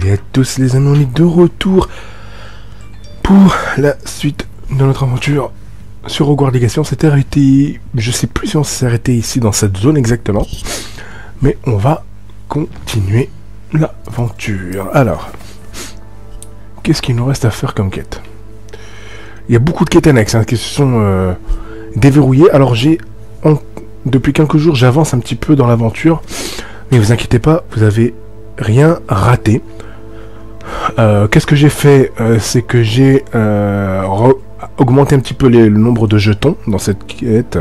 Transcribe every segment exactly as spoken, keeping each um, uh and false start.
Salut à tous les amis, on est de retour pour la suite de notre aventure sur Hogwarts Legacy. On s'était arrêté, je sais plus si on s'est arrêté ici dans cette zone exactement, mais on va continuer l'aventure. Alors, qu'est-ce qu'il nous reste à faire comme quête? Il y a beaucoup de quêtes annexes hein, qui se sont euh, déverrouillées. Alors j'ai, en... depuis quelques jours, j'avance un petit peu dans l'aventure, mais vous inquiétez pas, vous avez rien raté. Euh, Qu'est-ce que j'ai fait euh, C'est que j'ai euh, augmenté un petit peu les, le nombre de jetons dans cette quête.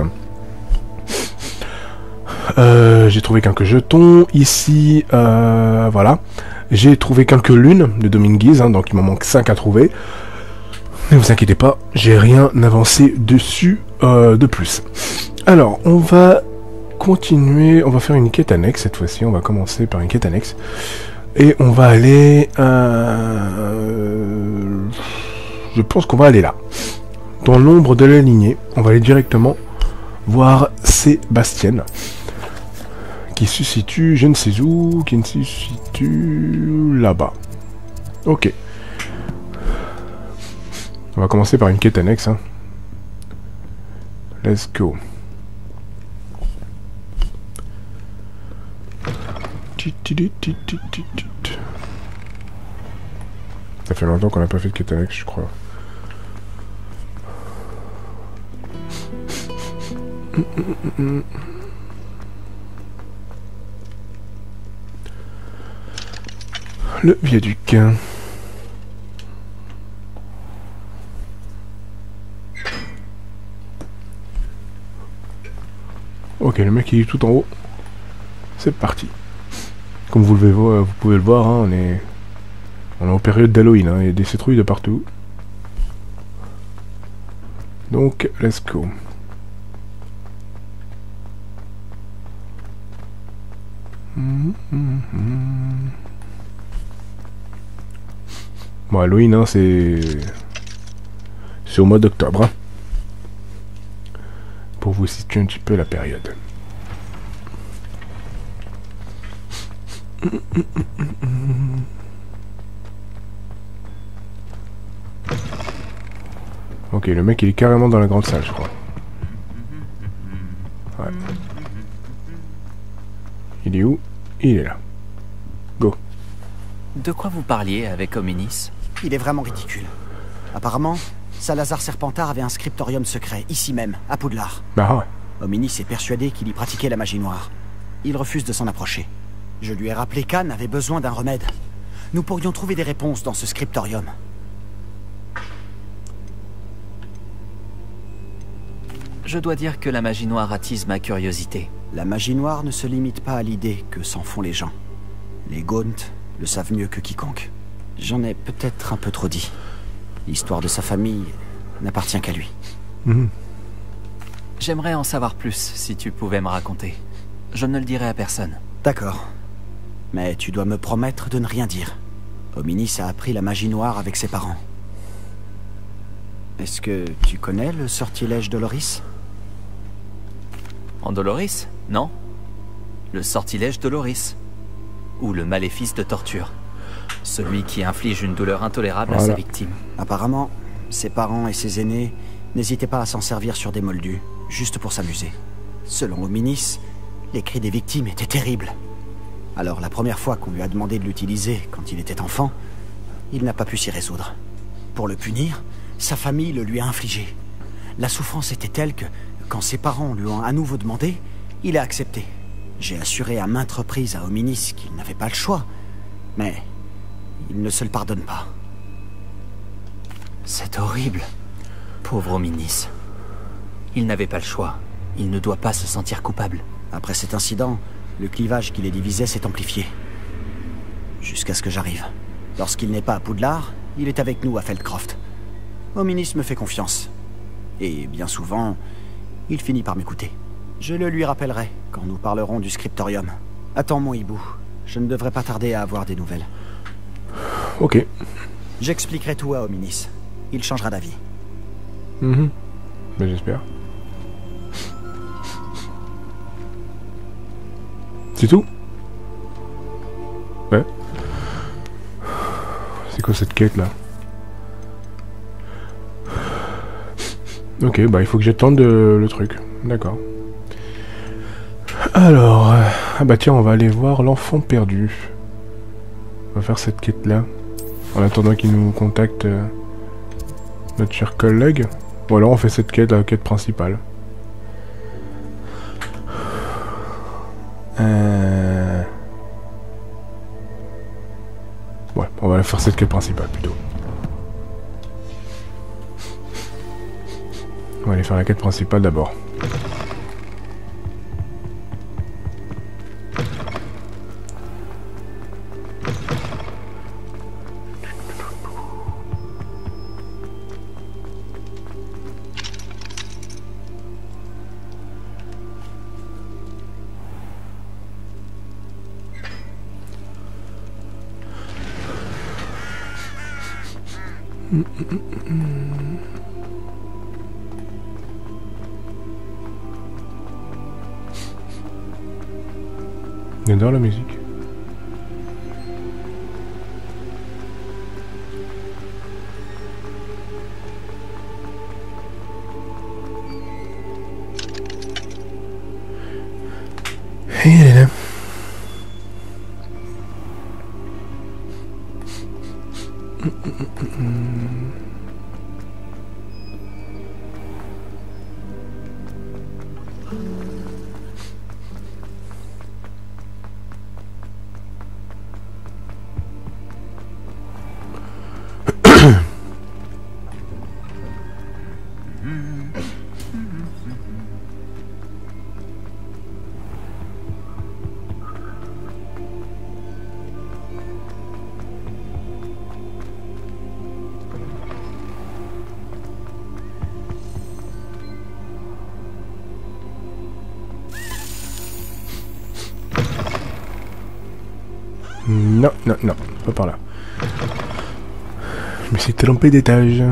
Euh, j'ai trouvé quelques jetons ici, euh, voilà. J'ai trouvé quelques lunes de Dominguez, hein, donc il m'en manque cinq à trouver. Ne vous inquiétez pas, j'ai rien avancé dessus euh, de plus. Alors, on va continuer, on va faire une quête annexe cette fois-ci. On va commencer par une quête annexe. Et on va aller... Euh, je pense qu'on va aller là. Dans l'ombre de la lignée. On va aller directement voir Sébastien. Qui se situe, je ne sais où, qui se situe là-bas. Ok. On va commencer par une quête annexe. Hein. Let's go. Ça fait longtemps qu'on n'a pas fait de quête annexe, je crois. Le viaduc. Ok, le mec il est tout en haut. C'est parti. Comme vous, le, vous pouvez le voir, hein, on est on est en période d'Halloween, hein, il y a des citrouilles de partout. Donc, let's go. Mmh, mmh, mmh. Bon, Halloween, hein, c'est c'est au mois d'octobre. Hein, pour vous situer un petit peu la période. Ok, le mec il est carrément dans la grande salle, je crois. Ouais. Il est où? Il est là. Go. De quoi vous parliez avec Hominis? Il est vraiment ridicule. Apparemment, Salazar Serpentard avait un scriptorium secret, ici même, à Poudlard. Bah ouais. Hominis est persuadé qu'il y pratiquait la magie noire. Il refuse de s'en approcher. Je lui ai rappelé qu'Anne avait besoin d'un remède. Nous pourrions trouver des réponses dans ce scriptorium. Je dois dire que la magie noire attise ma curiosité. La magie noire ne se limite pas à l'idée que s'en font les gens. Les Gaunt le savent mieux que quiconque. J'en ai peut-être un peu trop dit. L'histoire de sa famille n'appartient qu'à lui. Mmh. J'aimerais en savoir plus, si tu pouvais me raconter. Je ne le dirai à personne. D'accord. Mais tu dois me promettre de ne rien dire. Hominis a appris la magie noire avec ses parents. Est-ce que tu connais le sortilège Doloris? Andoloris? Non. Le sortilège Doloris. Ou le maléfice de torture. Celui qui inflige une douleur intolérable voilà. à sa victime. Apparemment, ses parents et ses aînés n'hésitaient pas à s'en servir sur des moldus, juste pour s'amuser. Selon Hominis, les cris des victimes étaient terribles. Alors la première fois qu'on lui a demandé de l'utiliser quand il était enfant, il n'a pas pu s'y résoudre. Pour le punir, sa famille le lui a infligé. La souffrance était telle que, quand ses parents lui ont à nouveau demandé, il a accepté. J'ai assuré à maintes reprises à Hominis qu'il n'avait pas le choix, mais il ne se le pardonne pas. C'est horrible. Pauvre Hominis. Il n'avait pas le choix. Il ne doit pas se sentir coupable. Après cet incident, le clivage qui les divisait s'est amplifié. Jusqu'à ce que j'arrive. Lorsqu'il n'est pas à Poudlard, il est avec nous à Feldcroft. Hominis me fait confiance. Et bien souvent, il finit par m'écouter. Je le lui rappellerai quand nous parlerons du scriptorium. Attends mon hibou, je ne devrais pas tarder à avoir des nouvelles. Ok. J'expliquerai tout à Hominis. Il changera d'avis. Mmh. Mais j'espère. C'est tout? Ouais. quoi cette quête là? Ok, bah il faut que j'attende euh, le truc. D'accord. Alors, euh, ah bah tiens, on va aller voir l'enfant perdu. On va faire cette quête là. En attendant qu'il nous contacte euh, notre cher collègue. Ou alors on fait cette quête, la quête principale. Euh... Ouais, on va faire cette quête principale plutôt. On va aller faire la quête principale d'abord. J'adore la musique. Et elle est là. Non, non, non, pas par là. Je me suis trompé d'étage.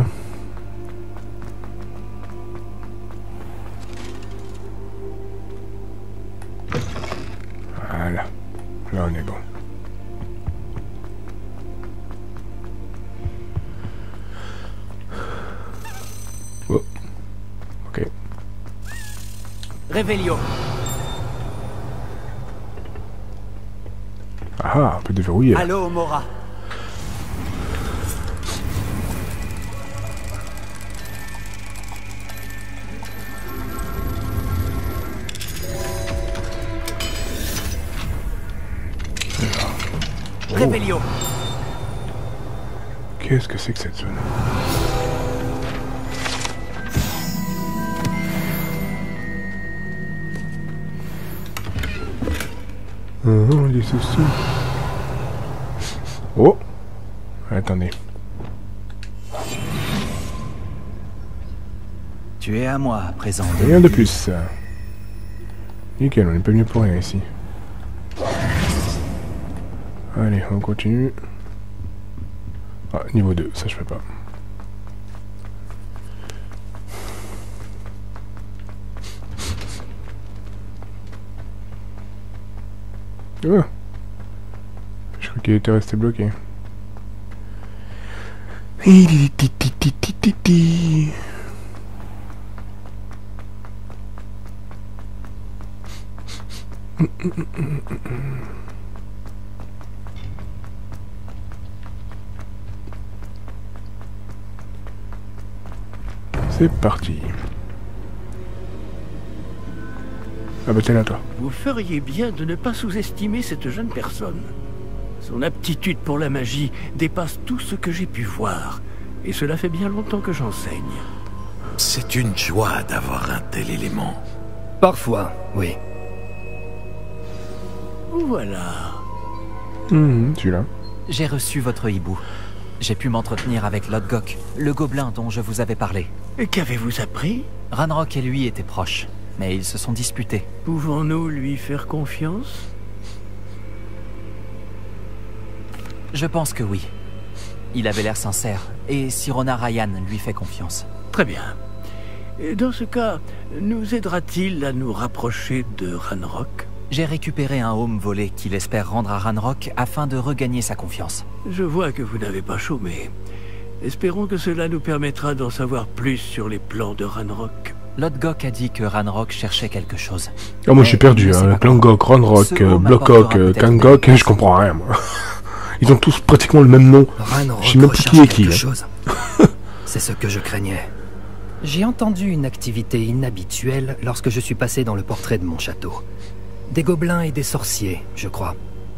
Voilà. Là on est bon. Oh. Ok. Réveillon. Ah, un peu déverrouillé. Allô, Mora. Oh. Réveillon. Qu'est-ce que c'est que cette zone? Hum, des soucis. Oh! Attendez. Tu es à moi à présent. Rien de plus. Nickel, on n'est pas venu pour rien ici. Allez, on continue. Ah, niveau deux, ça je peux pas. Oh. Je crois qu'il était resté bloqué. C'est parti. Ah bah t'es là toi. Vous feriez bien de ne pas sous-estimer cette jeune personne. Son aptitude pour la magie dépasse tout ce que j'ai pu voir. Et cela fait bien longtemps que j'enseigne. C'est une joie d'avoir un tel élément. Parfois, oui. Voilà. Mmh, celui-là. J'ai reçu votre hibou. J'ai pu m'entretenir avec Lodgok, le gobelin dont je vous avais parlé. Et qu'avez-vous appris? Ranrock et lui étaient proches, mais ils se sont disputés. Pouvons-nous lui faire confiance? Je pense que oui. Il avait l'air sincère, et Sirona Ryan lui fait confiance. Très bien. Et dans ce cas, nous aidera-t-il à nous rapprocher de Ranrock? J'ai récupéré un home volé qu'il espère rendre à Ranrock afin de regagner sa confiance. Je vois que vous n'avez pas chômé. Espérons que cela nous permettra d'en savoir plus sur les plans de Ranrock. Lodgok a dit que Ranrock cherchait quelque chose. Ah, moi je suis Mais perdu, il ne sait hein. pas Klangok, quoi. Ranrock, Ce euh, home Blockhawk, apportera euh, peut-être Kangok, des je comprends rien, moi. Ils ont tous pratiquement le même nom. Ranrock Je sais même plus qui est recherche qui. quelque hein. chose. C'est ce que je craignais. J'ai entendu une activité inhabituelle lorsque je suis passé dans le portrait de mon château. Des gobelins et des sorciers, je crois.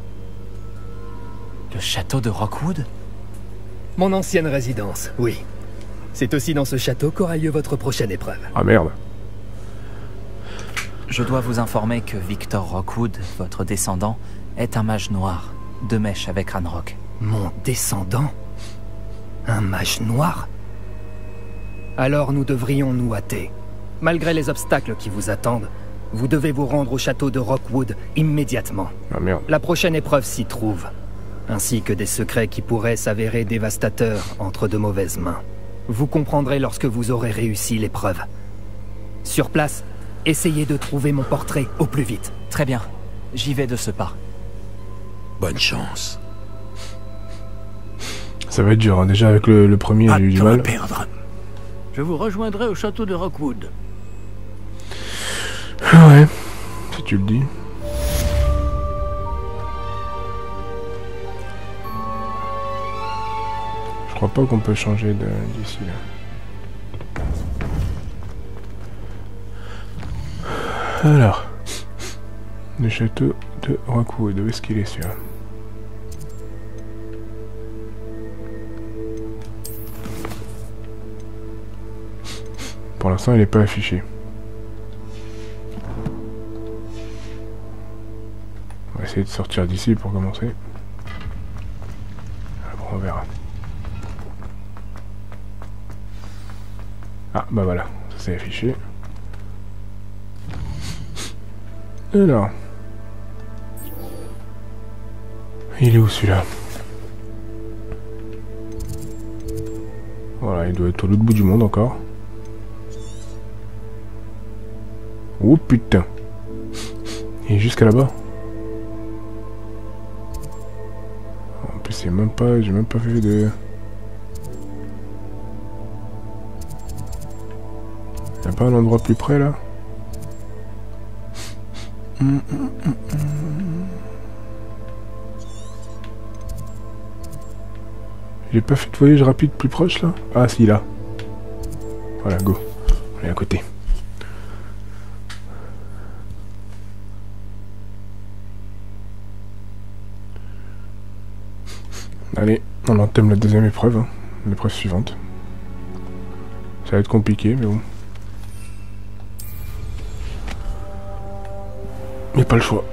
Le château de Rockwood? Mon ancienne résidence, oui. C'est aussi dans ce château qu'aura lieu votre prochaine épreuve. Ah merde. Je dois vous informer que Victor Rockwood, votre descendant, est un mage noir, de mèche avec Ranrock. Mon descendant? Un mage noir? Alors nous devrions nous hâter. Malgré les obstacles qui vous attendent, vous devez vous rendre au château de Rockwood immédiatement. Ah merde. La prochaine épreuve s'y trouve, ainsi que des secrets qui pourraient s'avérer dévastateurs entre de mauvaises mains. Vous comprendrez lorsque vous aurez réussi l'épreuve. Sur place, essayez de trouver mon portrait au plus vite. Très bien, j'y vais de ce pas. Bonne chance. Ça va être dur, hein. Déjà avec le, le premier, Pas j'ai eu de du temps à mal. perdre. Je vous rejoindrai au château de Rockwood. Ouais, si tu le dis. Je crois pas qu'on peut changer de- d'ici là. Alors, le château de Rockwood, où est-ce qu'il est celui-là? Pour l'instant, il n'est pas affiché. On va essayer de sortir d'ici pour commencer. Après, on verra. Ah, bah voilà, ça s'est affiché. Alors. Il est où celui-là? Voilà, il doit être au l'autre bout du monde encore. Oh putain. Il est jusqu'à là-bas. En plus, c'est même pas... J'ai même pas fait de... Y'a pas un endroit plus près, là? Hum, hum, hum, hum. J'ai pas fait de voyage rapide plus proche, là? Ah, si, là. Voilà, go. On est à côté. Allez, on entame la deuxième épreuve, hein, l'épreuve suivante. Ça va être compliqué, mais bon. Mais pas le choix.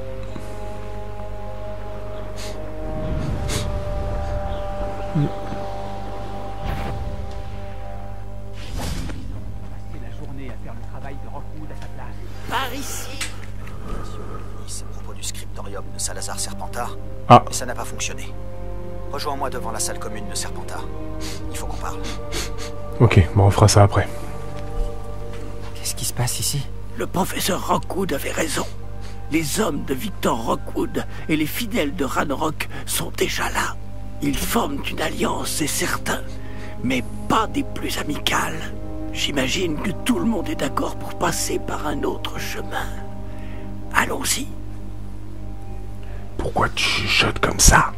Par ici. C'est à propos du scriptorium de Salazar Serpentard. Ah. Et ça n'a pas fonctionné. Rejoins-moi devant la salle commune de Serpentard. Il faut qu'on parle. Ok, bon, on fera ça après. Qu'est-ce qui se passe ici? Le professeur Rockwood avait raison. Les hommes de Victor Rockwood et les fidèles de Ranrock sont déjà là. Ils forment une alliance, c'est certain, mais pas des plus amicales. J'imagine que tout le monde est d'accord pour passer par un autre chemin. Allons-y. Pourquoi tu chuchotes comme ça?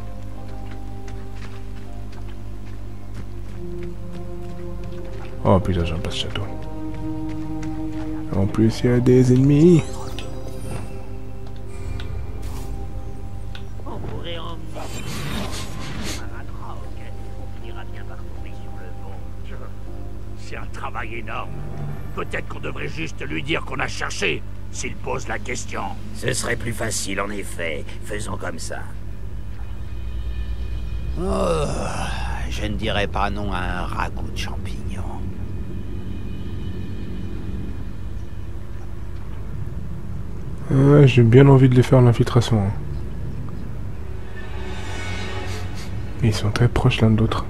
Oh putain, j'aime pas ce château. En plus, il y a des ennemis. On pourrait en... On finira bien par tomber sur le bon. C'est un travail énorme. Peut-être qu'on devrait juste lui dire qu'on a cherché, s'il pose la question. Ce serait plus facile, en effet. Faisons comme ça. Oh, je ne dirais pas non à un ragoût de champignons. Ouais, j'ai bien envie de les faire l'infiltration. Hein. Ils sont très proches l'un de l'autre.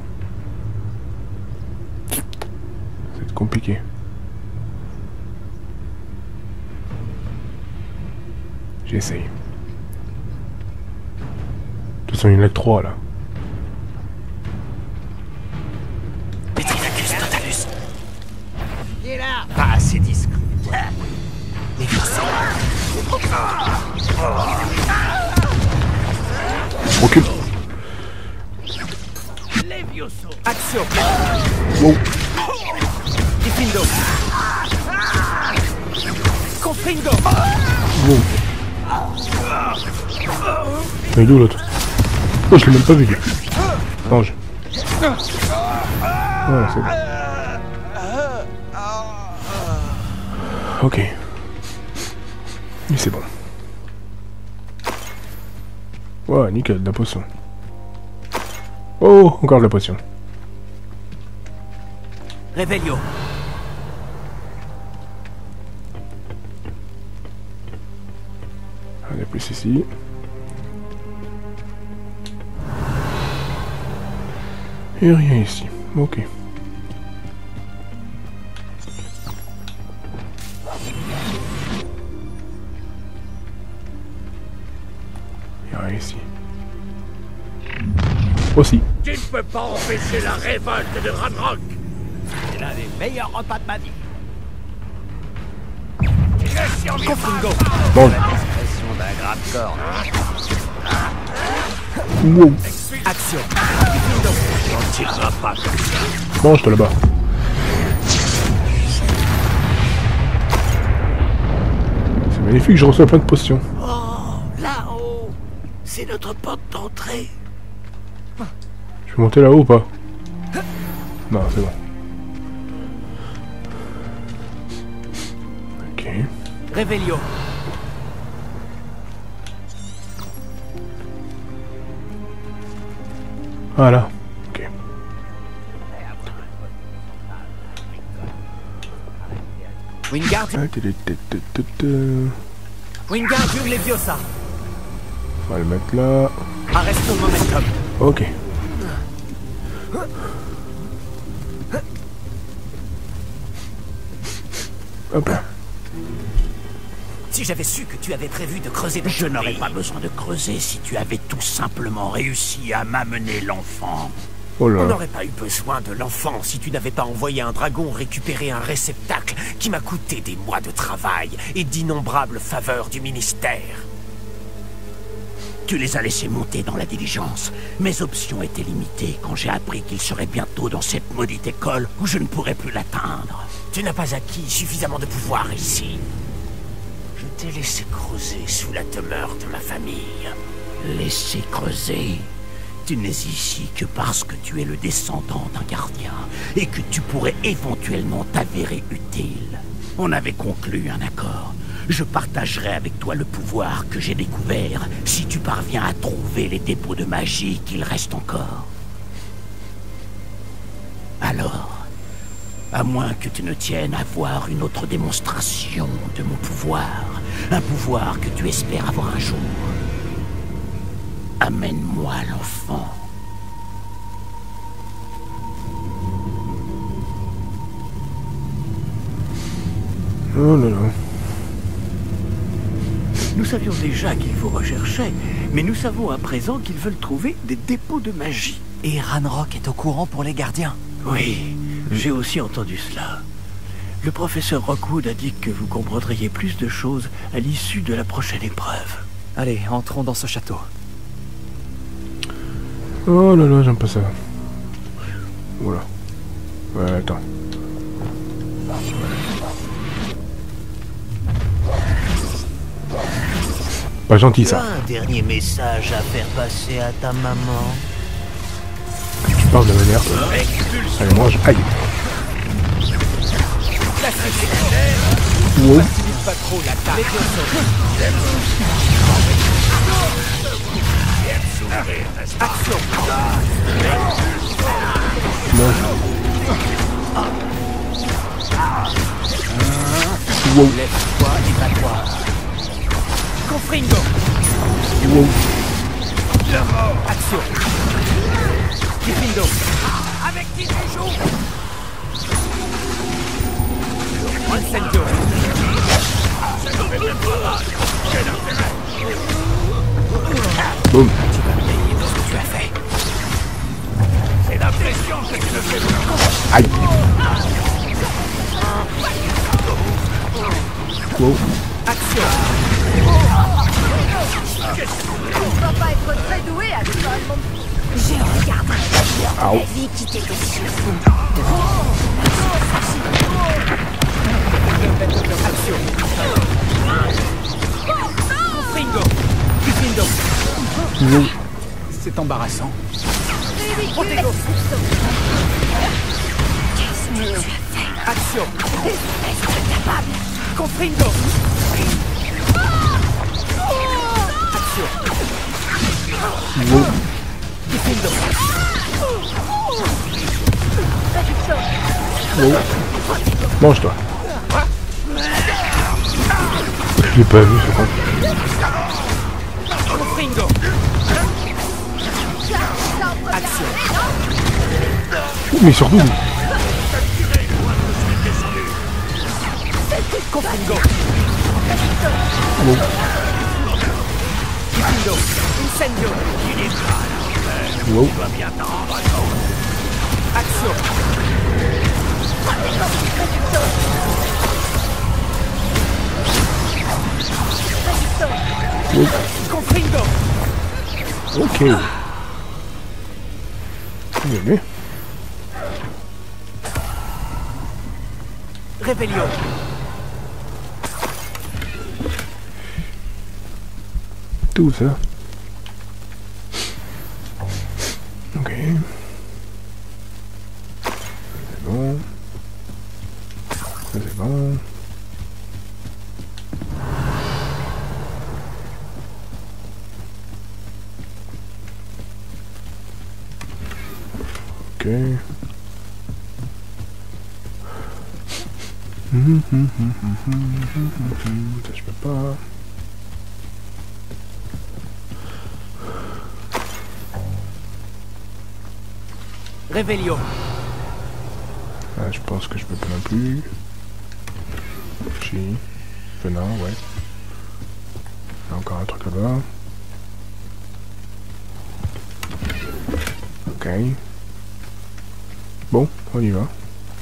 C'est compliqué. J'essaye. toute façon, il y en a que trois là. Petrinacus totalus. Il est là. Pas assez discret. Recule. Action. Wow. Diffindo. Confringo. Wow. Mais d'où l'autre? Oh, je l'ai même pas vu lui. Non, je... Voilà, c'est bon. Ok. Et c'est bon. Ouais, nickel, de la potion. Oh, encore de la potion. Revelio. Allez, plus ici. Et rien ici. Ok. Et rien ici. Aussi. Tu ne peux pas empêcher la révolte de Ranrock. C'est l'un des meilleurs repas de ma vie. Confringo. Bon. L'expression d'un grave corps. Wow. Action. On tirera pas comme ça. Mange-toi là-bas. C'est magnifique, je reçois plein de potions. Oh, là-haut, c'est notre porte d'entrée. Je vais monter là-haut ou pas? Non, c'est bon. Ok. Revelio. Voilà. Ok. Wingardium. Ah, tu- tu- tu- tu- tu- Wingardium Leviosa. On va le mettre là. Arresto momentum. Ok. Hop là. Si j'avais su que tu avais prévu de creuser des Je n'aurais pas besoin de creuser si tu avais tout simplement réussi à m'amener l'enfant. Oh On là. n'aurait pas eu besoin de l'enfant si tu n'avais pas envoyé un dragon récupérer un réceptacle qui m'a coûté des mois de travail et d'innombrables faveurs du ministère. Tu les as laissés monter dans la diligence. Mes options étaient limitées quand j'ai appris qu'il serait bientôt dans cette maudite école où je ne pourrais plus l'atteindre. Tu n'as pas acquis suffisamment de pouvoir ici. Je t'ai laissé creuser sous la demeure de ma famille. Laisser creuser. Tu n'es ici que parce que tu es le descendant d'un gardien et que tu pourrais éventuellement t'avérer utile. On avait conclu un accord. Je partagerai avec toi le pouvoir que j'ai découvert si tu parviens à trouver les dépôts de magie qu'il reste encore. Alors, à moins que tu ne tiennes à voir une autre démonstration de mon pouvoir, un pouvoir que tu espères avoir un jour, amène-moi l'enfant. Oh là là. Nous savions déjà qu'ils vous recherchaient, mais nous savons à présent qu'ils veulent trouver des dépôts de magie. Et Ranrock est au courant pour les gardiens. Oui, j'ai aussi entendu cela. Le professeur Rockwood a dit que vous comprendriez plus de choses à l'issue de la prochaine épreuve. Allez, entrons dans ce château. Oh là là, j'aime pas ça. Voilà. Ouais, attends. Pas gentil ça. Un dernier message à faire passer à ta maman. Tu parles de manière. Allez, mange. Aïe. Wow. Pas trop la taille. Action. Wow. Lève-toi et bats-toi. Confringo. Wow. Action. Diffindo. Avec qui tu joues? Incendio. Boum. Aïe. Wow. Action. On va pas être très doué à l'école, mon... Je regarderai Ow. la vie qui t'est dessus. Action. Fringo. Kifindo. Wow. C'est embarrassant. Protego. Qu'est-ce que tu as fait? Action. Est-ce capable? Confringo. Action. Wow. Kifindo. Wow. Mange-toi. Je l'ai pas vu, c'est quoi. Confringo. Action. Mais surtout... Confringo. Wow. Kifindo. Incendio. Wow. Action. Wow. Confringo. Ok. Bien vu. Réveillon. Tout ça. Ok. C'est bon. Ça c'est bon. Ok. Hum, hum, hum, hum, hum, hum, hum. Ça je peux pas. Réveillon. Ah, je pense que je peux pas non plus. Si. Venin, ouais. Il y a encore un truc là-bas. Ok. Bon, on y va.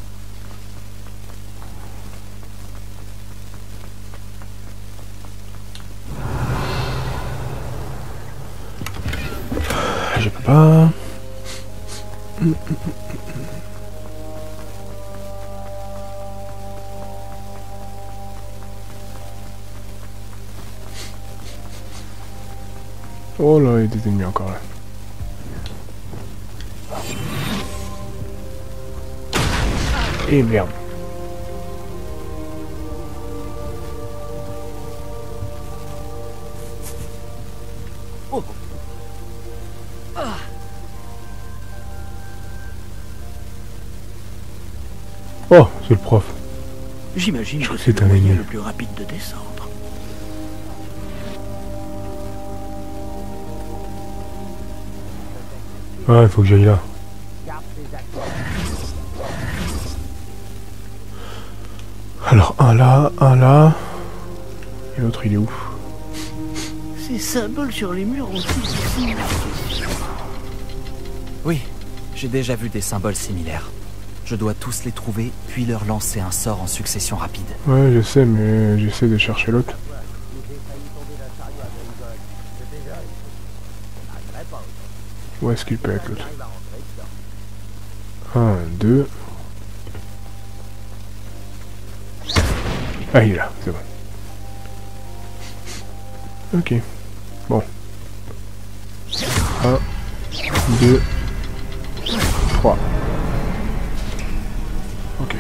Je peux pas. Oh là, il y a des ennemis encore là. Et merde. Oh. Oh, c'est le prof. J'imagine que c'est c'est le un moyen ennemi. le plus rapide de descendre. Ah, il faut que j'aille là. Alors, un là, un là. Et l'autre, il est où? Ces symboles sur les murs ont-ils... Oui, j'ai déjà vu des symboles similaires. Je dois tous les trouver, puis leur lancer un sort en succession rapide. Ouais, je sais, mais j'essaie de chercher l'autre. Où est-ce qu'il peut être l'autre? Un, deux. Ah, il est là, c'est bon. Ok. Bon. Un, deux, trois. Ok.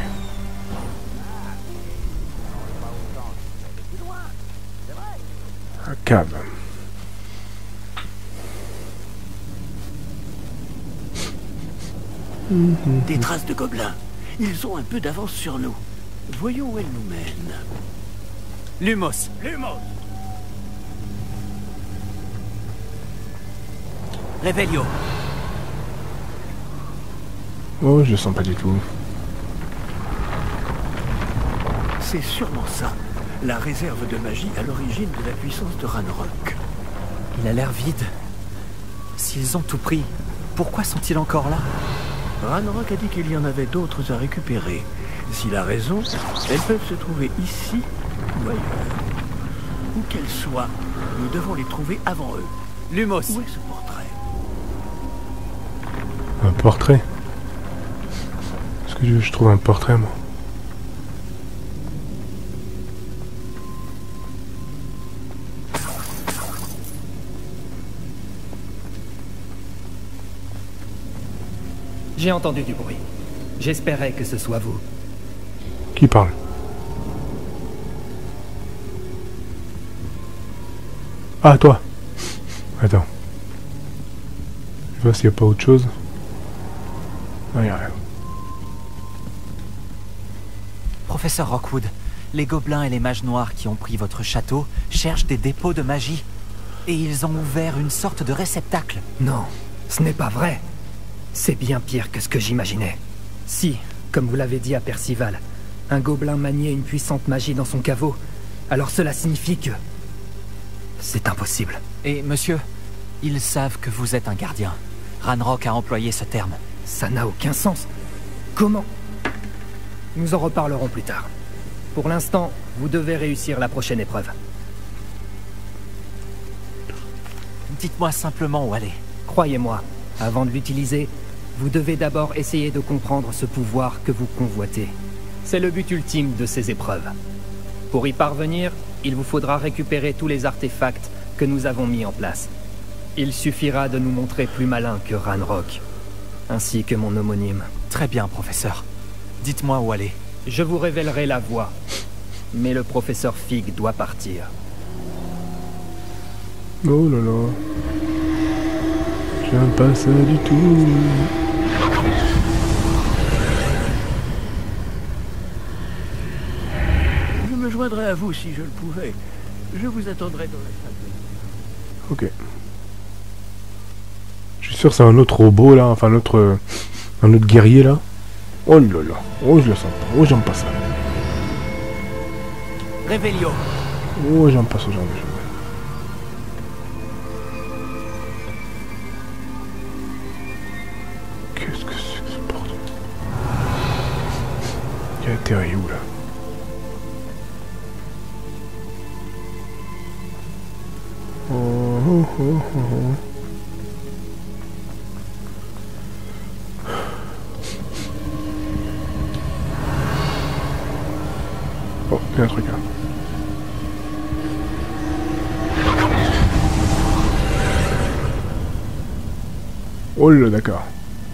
Un câble. Des traces de gobelins. Ils ont un peu d'avance sur nous. Voyons où elles nous mènent. Lumos. Lumos. Réveillon. Oh, je le sens pas du tout. C'est sûrement ça. La réserve de magie à l'origine de la puissance de Ranrock. Il a l'air vide. S'ils ont tout pris, pourquoi sont-ils encore là? Ranrock a dit qu'il y en avait d'autres à récupérer. S'il a raison, elles peuvent se trouver ici ou ailleurs. Où qu'elles soient, nous devons les trouver avant eux. Lumos. Où est ce portrait? Un portrait? Est-ce que je, je trouve un portrait, moi? J'ai entendu du bruit. J'espérais que ce soit vous. Qui parle? Ah, toi. Attends. Je vois s'il n'y a pas autre chose. Non, il n'y a rien. Professeur Rockwood, les gobelins et les mages noirs qui ont pris votre château cherchent des dépôts de magie. Et ils ont ouvert une sorte de réceptacle. Non, ce n'est pas vrai. C'est bien pire que ce que j'imaginais. Si, comme vous l'avez dit à Percival, un gobelin maniait une puissante magie dans son caveau, alors cela signifie que... c'est impossible. Et monsieur, ils savent que vous êtes un gardien. Ranrock a employé ce terme. Ça n'a aucun sens. Comment? Nous en reparlerons plus tard. Pour l'instant, vous devez réussir la prochaine épreuve. Dites-moi simplement où aller. Croyez-moi, avant de l'utiliser, vous devez d'abord essayer de comprendre ce pouvoir que vous convoitez. C'est le but ultime de ces épreuves. Pour y parvenir, il vous faudra récupérer tous les artefacts que nous avons mis en place. Il suffira de nous montrer plus malin que Ranrock, ainsi que mon homonyme. Très bien, professeur. Dites-moi où aller. Je vous révélerai la voie, mais le professeur Fig doit partir. Oh là là. J'aime pas ça du tout. Je me joindrais à vous si je le pouvais. Je vous attendrai dans la salle. Ok. Je suis sûr que c'est un autre robot là, enfin un autre, euh, un autre guerrier là. Oh là là, oh je le sens pas, oh j'aime pas ça. Revelio. Oh j'aime pas ce genre de choses. Qu'est-ce que c'est que ce bordel? Il y a atterri où là? Oh oh oh oh oh. Oh, il y a un truc là. Oh là, d'accord.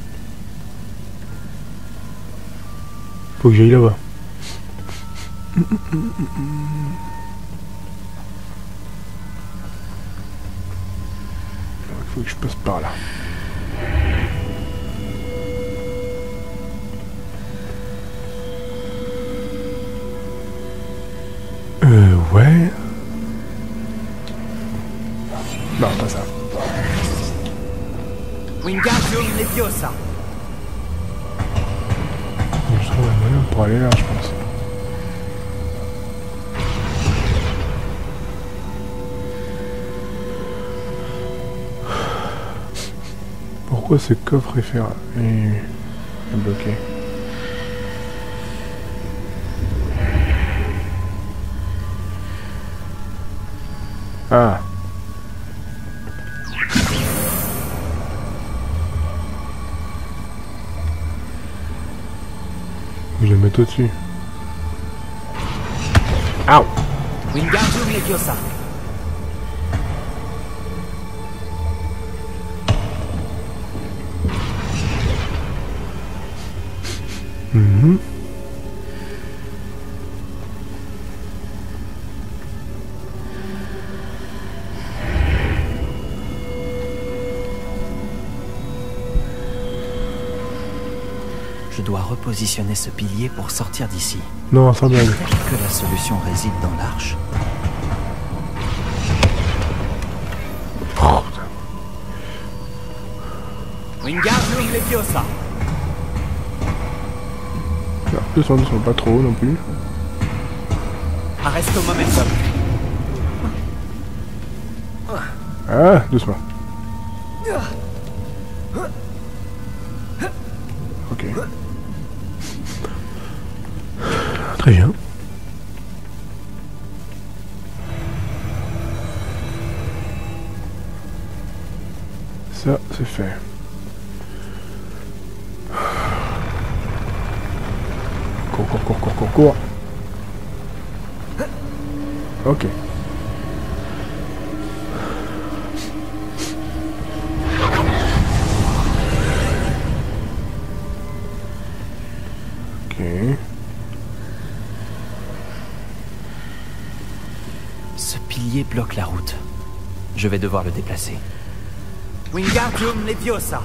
Faut que j'aille là-bas. Il faut que je passe par là. Euh, ouais. Non, pas ça. Wingardium Leviosa. Je trouve un moyen pour aller là, je pense. Pourquoi ce coffre est fermé et est bloqué? Ah. Je vais le mettre au-dessus. Ow. Wingardium Leviosa. Mm-hmm. Je dois repositionner ce pilier pour sortir d'ici. Non, sans blague. Peut-être que la solution réside dans l'arche. Oh, Wingardium Leviosa. non, doucement, doucement, pas trop non plus. Arresto momentum. Ah, doucement. Ok. Très bien. Ça, c'est fait. Cours, cours, cours, cours, cours, cours. Ok. Ok. Ce pilier bloque la route. Je vais devoir le déplacer. Wingardium Leviosa.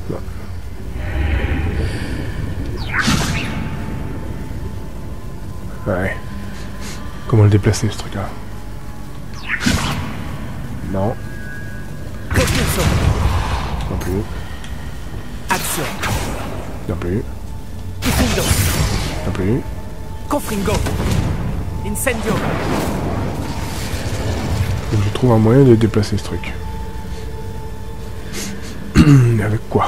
Ouais. Comment le déplacer ce truc là? Non. Repulso. Non plus. Action. Non plus. Diffindo. Non plus. Confringo. Incendio. Faut que je trouve un moyen de déplacer ce truc. Mais avec quoi?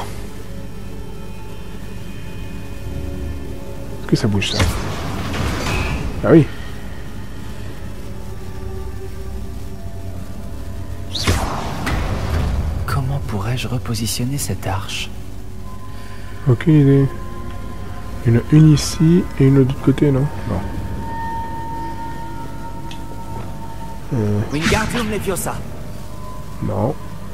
Est-ce que ça bouge ça? Ah oui. Comment pourrais-je repositionner cette arche? Aucune idée. Il y en a une ici et une de l'autre côté, non? Non. Euh, Wingardium Leviosa. non.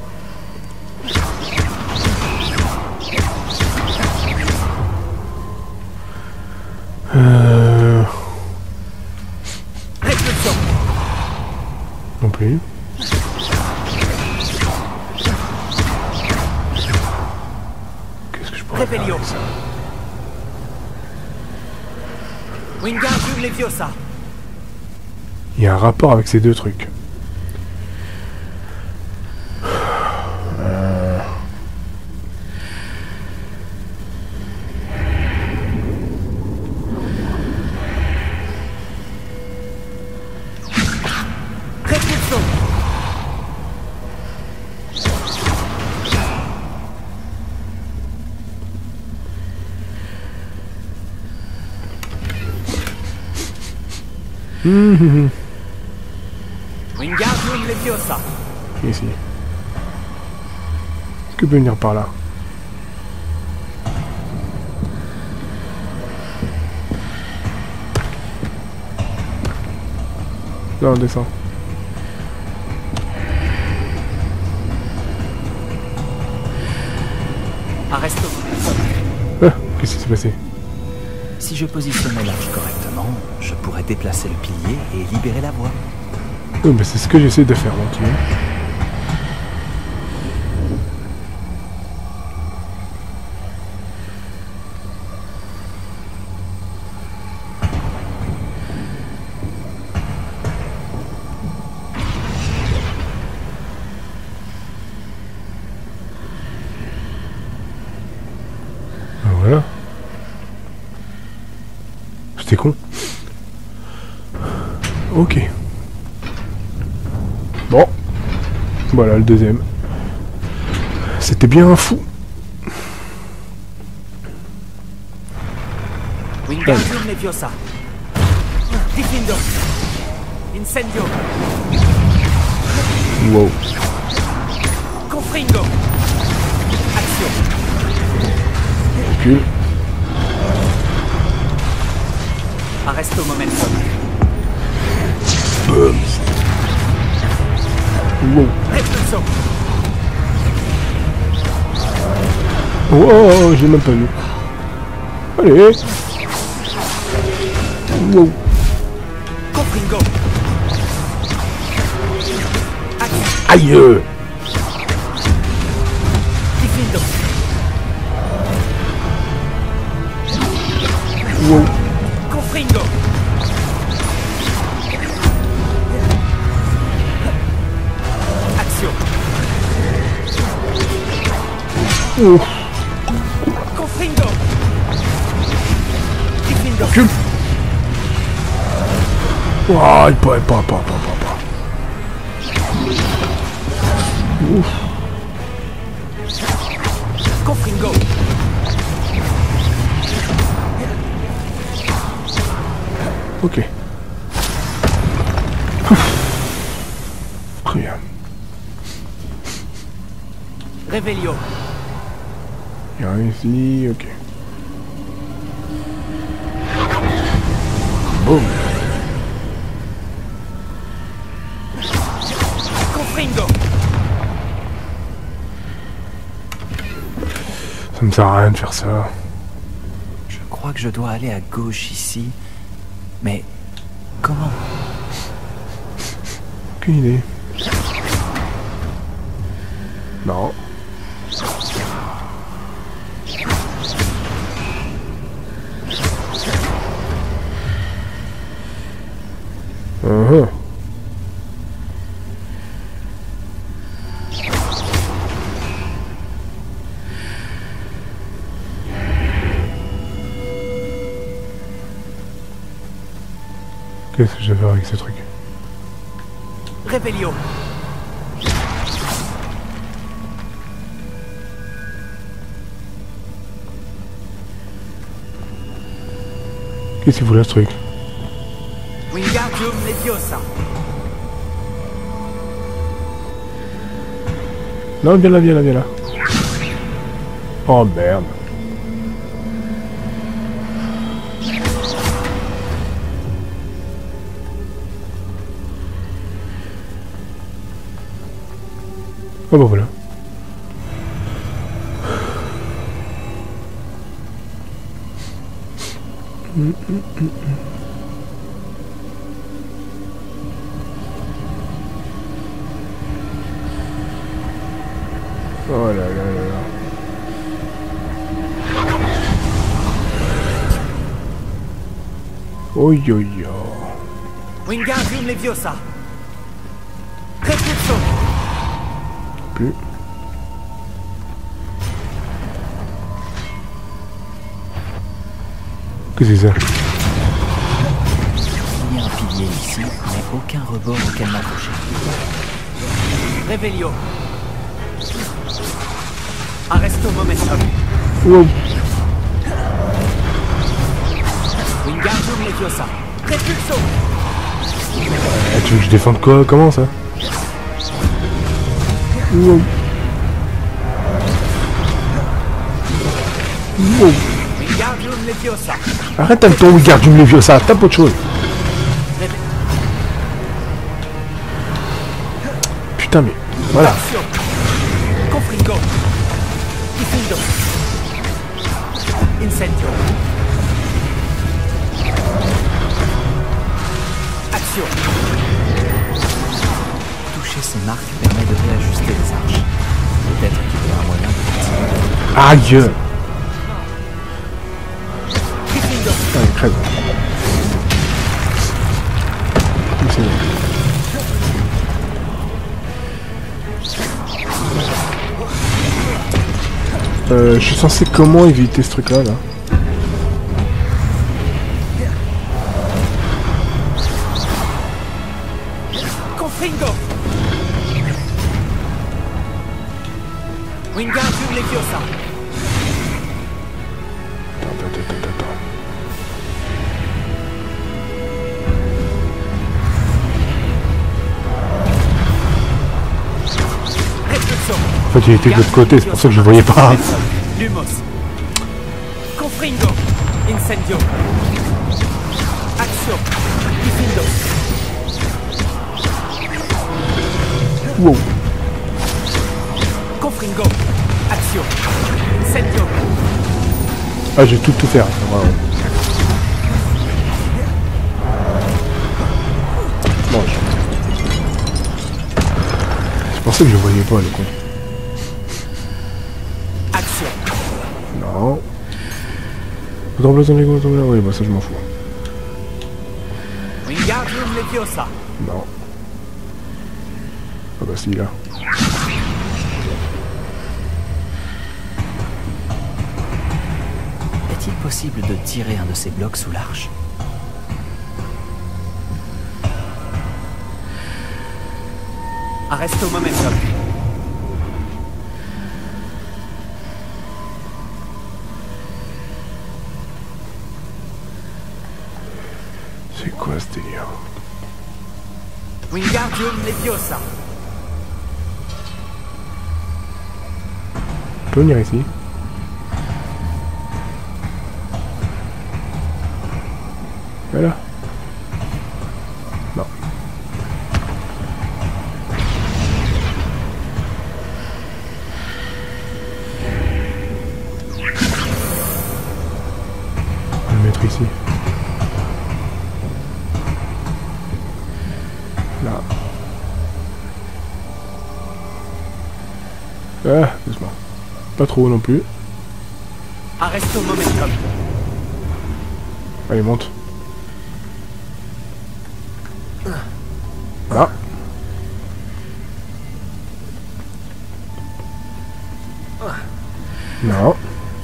Euh... Repulso. Non plus. Qu'est-ce que je pourrais faire Rebellion. avec ça? Wingardium Leviosa. Il y a un rapport avec ces deux trucs. Euh... Repulso. Hum, hum, hum. Wingardium Leviosa. Ici. Est-ce que peut venir par là? Non, on descend. Arresto. Ah, qu'est-ce qui s'est passé? Si je positionnais l'arche correctement, je pourrais déplacer le pilier et libérer la voie. Oui, mais c'est ce que j'essaie de faire, donc, tu vois. Ah, voilà. C'était con. Ok. Bon. Voilà le deuxième. C'était bien un fou. Wingardium Leviosa. Diffindo. Incendio. Wow. Confringo. Action. Recule. Arresto momentum. Boom. Wow. Repulso. Oh, oh, oh, j'ai même pas vu. Allez. Wow. Confringo. Aïe. Diffindo. Wow. Confringo. Action. Oh. Confringo. Diffindo. Recule. Oh, il pourrait pas, pas, pas, pas, pas. Ouf. Confringo. Ok. Très bien. Revelio. Il y a rien ici, ok. Boum. Confringo. Ça me sert à rien de faire ça. Je crois que je dois aller à gauche ici. Mais comment? Aucune idée. Non. Uh-huh. Qu'est-ce que je vais faire avec ce truc? Revelio. Qu'est-ce qu'il voulait ce truc? Wingardium Leviosa. Non, viens là, viens là, viens là. Oh merde. Oh bah voilà. Mm, mm, mm, mm. Oh là là là là. Oh yo yo. Wingardium Leviosa. Repulso. Plus. Qu'est-ce que c'est ça? Il y a un pilier ici, mais aucun rebord auquel m'accrocher. Revelio. Arresto momentum. Wow. Wingardium Leviosa. Repulso. Eh, tu veux que je défende quoi? Comment ça? Wow. Wow. Wingardium Leviosa. Arrête avec ton Wingardium Leviosa, tape autre chose. Putain mais... Voilà. Action. Confringo. Diffindo. Incendio. Action. Toucher ces marques permet de réajuster les arches. Peut-être qu'il y a un moyen de continuer. Aïe. Diffindo. Allez, crève. C'est bon. Euh, je suis censé comment éviter ce truc là là? Confringo. Wingardium Leviosa. Attends, attends, attends, attends. Repulso. En fait il était de l'autre côté, c'est pour ça que je le voyais pas. Lumos. Confringo. Incendio. Action. Diffindo. Wow. Confringo. Action. Incendio. Ah j'ai tout tout faire. Wow. Mange. Je pensais que je le voyais pas le con. Action. Non. Dans le les gros, oui, bah ça je m'en fous. Wingardium Leviosa. Non. Ah bah si là. Est-il possible de tirer un de ces blocs sous l'arche? Arresto momentum. C'est Wingardium Leviosa. On peut venir ici. Voilà. Non. On va le mettre ici. Là. Ah, doucement. Pas trop non plus. Arresto momentum. Allez, monte. Là. Non.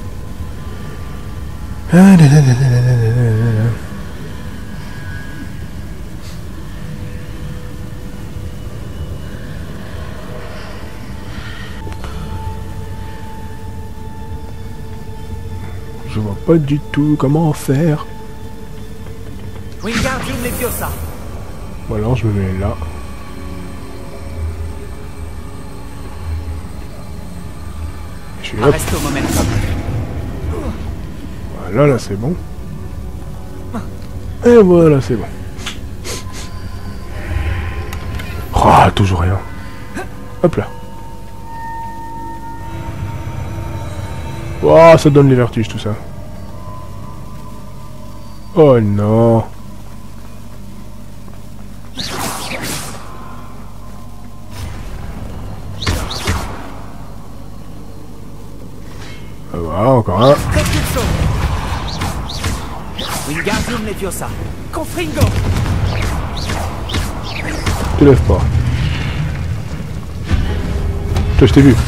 Ah, là, là, là, là, là, là, là. Je vois pas du tout comment faire. Wingardium Leviosa. Ou alors je me mets là. Je suis là. Arresto momentum. Voilà, là c'est bon. Et voilà, c'est bon. Ah, toujours rien. Hop là. Oh, ça donne les vertiges tout ça. Oh non. Ah, voilà, encore un. Propulso. Wingardium Leviosa. Confringo. Te lève pas. Toi, je t'ai vu.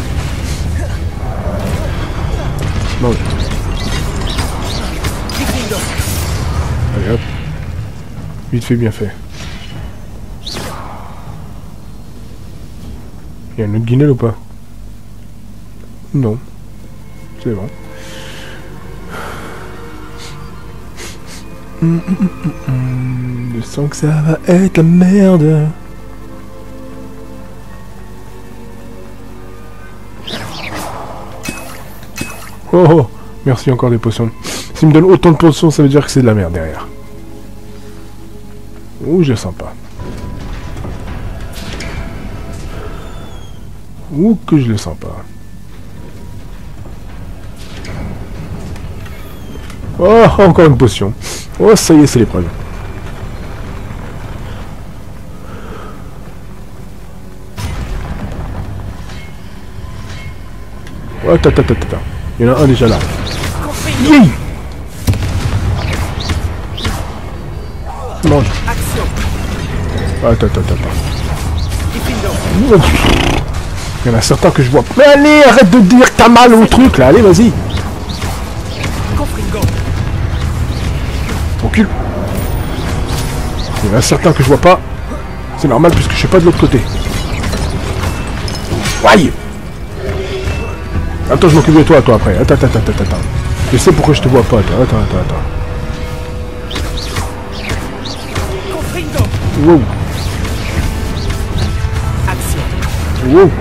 Mange. Confringo. Allez hop. Vite fait, bien fait. Il y a une autre guinelle ou pas? Non. C'est bon. Hum, hum, hum, hum. Je sens que ça va être la merde. Oh oh, merci encore des potions. S'il me donne autant de potions, ça veut dire que c'est de la merde derrière. Ouh, je le sens pas. Ouh, que je le sens pas. Oh, encore une potion. Oh, ça y est, c'est l'épreuve. Oh, ta ta ta ta ta. Il y en a un déjà là. Oui. Mange. Action. Attends, attends, attends. Il y en a certains que je vois. Mais allez, arrête de dire que t'as mal au truc là. Allez, vas-y. Confringo. Recule. Il y en a certains que je vois pas. C'est normal puisque je suis pas de l'autre côté. Aïe. Attends, je m'occupe de toi, toi, après. Attends, attends, attends, attends. Je sais pourquoi je te vois pas, toi. Attends, attends, attends. Confringo. Wow. Action. Wow.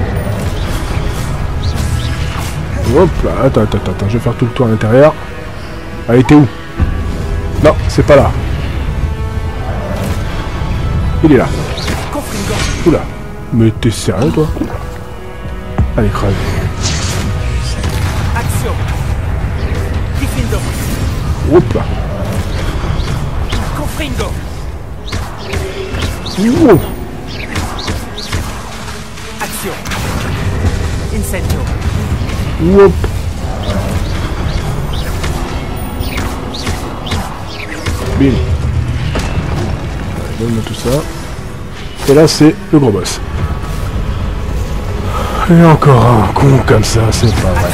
Hop là. Attends, attends, attends. Je vais faire tout le tour à l'intérieur. Allez, t'es où? Non, c'est pas là. Il est là. Confringo. Oula. Mais t'es sérieux, toi? Allez, crève. Action. Diffindo. Hop là. Confringo. Wow. Action. Incendio. Hop. Bim. Donne-moi tout ça. Et là, c'est le gros boss. Et encore un con comme ça, c'est pas vrai.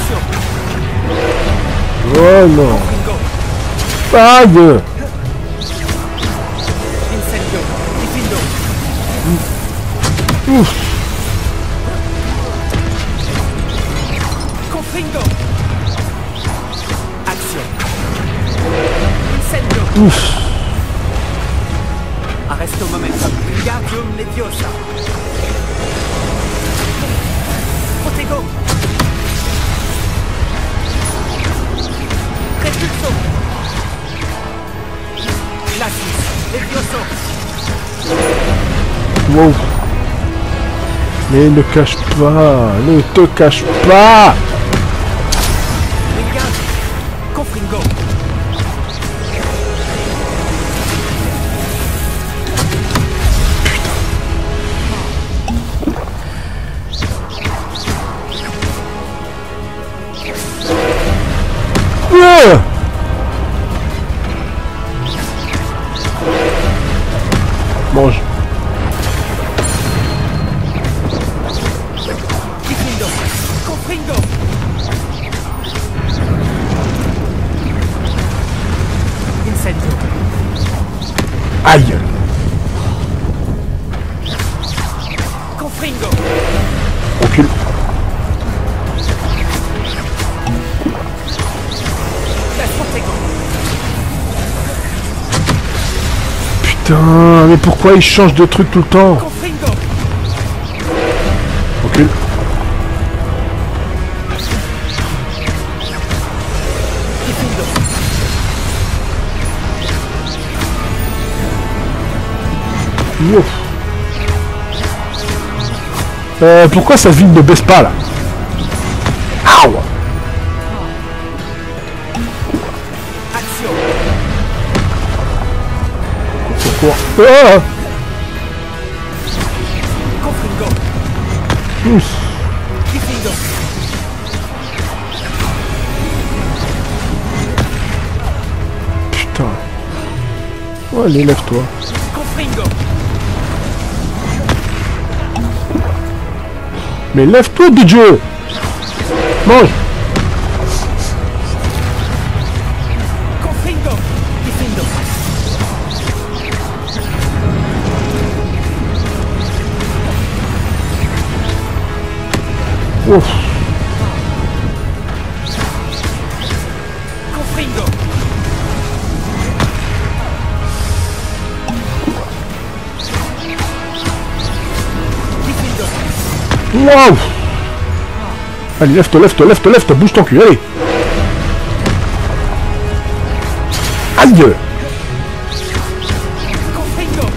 Oh non. Aïe. Incendio. Diffindo. Ouf. Confringo. Action. Incendio. Ouf. Arresto momentum. Wingardium Incendium Leviosa. Protego. Repulso. Glacis Levioso. Wow. Mais ne cache pas, ne te cache pas. Ringard. Confringo. Ah mange. Diffindo. Confringo. Incendio. Aïe. Confringo. Recule. La Protego. Putain, mais pourquoi il change de truc tout le temps? Confringo. Recule. Diffindo. Ouf. Euh, pourquoi sa vie ne baisse pas là? Aouh. Action. Pourquoi? Ah. Confringo. Ouh. Diffindo. Putain. Oh, allez, lève-toi. Confringo. Mais lève-toi, D J. Mange. Confringo. Diffindo. Ouf. Confringo. Diffindo. Wow. Allez, lève-toi, lève-toi, lève-toi, lève-toi, bouge ton cul, allez. Aïe. Confringo.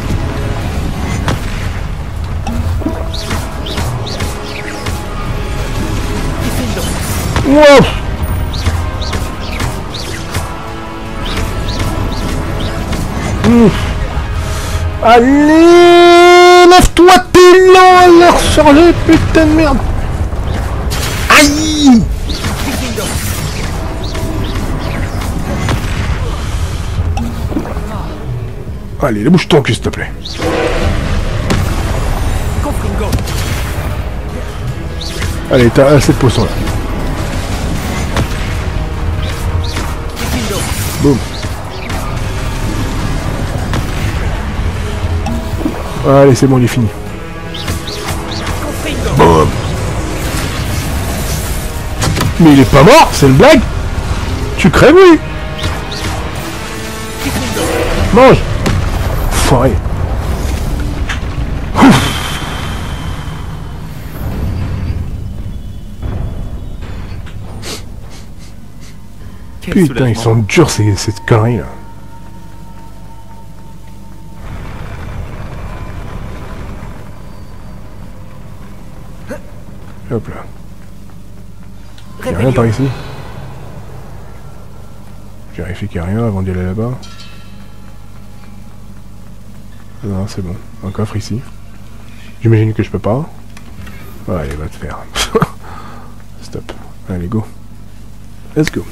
Diffindo. Wow. Ouf. Allez, lève-toi, t'es lent à la recharger, putain de merde. Aïe. Diffindo. Allez, bouge ton cul, s'il te plaît. Confringo. Allez, t'as assez de poissons là. Diffindo. Boum. Allez, c'est bon, il est fini. Confringo. Boum. Mais il est pas mort, c'est une blague. Tu crèves, oui. Diffindo. Mange. Foiré. Quel Putain, soulagement. ils sont durs ces, cette connerie là. Hop là. Y'a rien par ici. Je vérifie qu'il n'y a rien avant d'y aller là-bas. Non, c'est bon. Un coffre ici. J'imagine que je peux pas. Ouais, allez, va te faire. Stop. Allez, go. Let's go.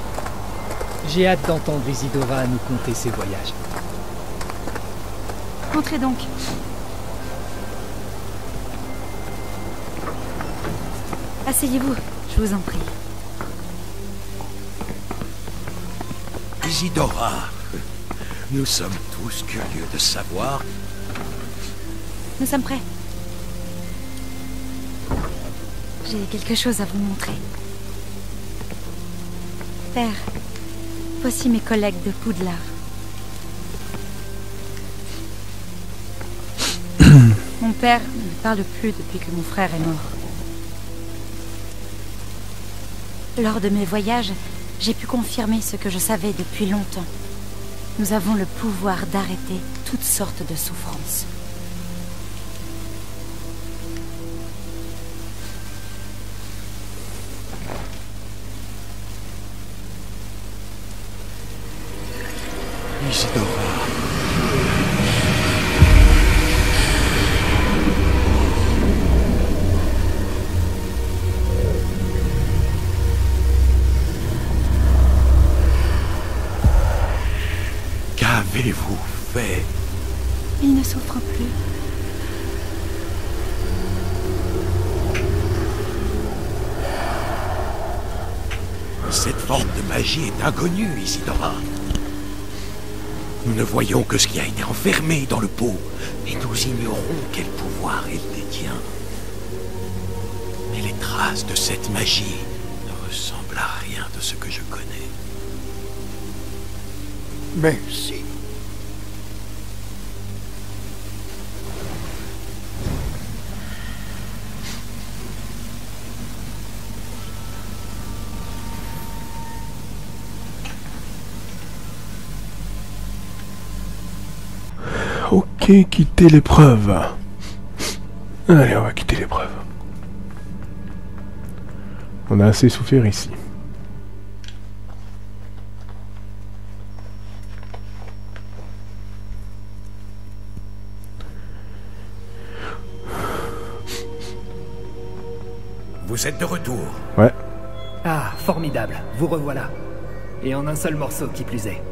J'ai hâte d'entendre Isidora nous conter ses voyages. Entrez donc. Asseyez-vous, je vous en prie. Isidora, nous sommes tous curieux de savoir... Nous sommes prêts. J'ai quelque chose à vous montrer. Père, voici mes collègues de Poudlard. Mon père ne parle plus depuis que mon frère est mort. Lors de mes voyages, j'ai pu confirmer ce que je savais depuis longtemps. Nous avons le pouvoir d'arrêter toutes sortes de souffrances. Isidora. Qu'avez-vous fait? Il ne souffre plus. Cette forme de magie est inconnue, Isidora. Nous ne voyons que ce qui a été enfermé dans le pot, et nous ignorons quel pouvoir il détient. Mais les traces de cette magie ne ressemblent à rien de ce que je connais. Merci. Ok, quitter l'épreuve. Allez, on va quitter l'épreuve. On a assez souffert ici. Vous êtes de retour. Ouais. Ah, formidable. Vous revoilà. Et en un seul morceau, qui plus est.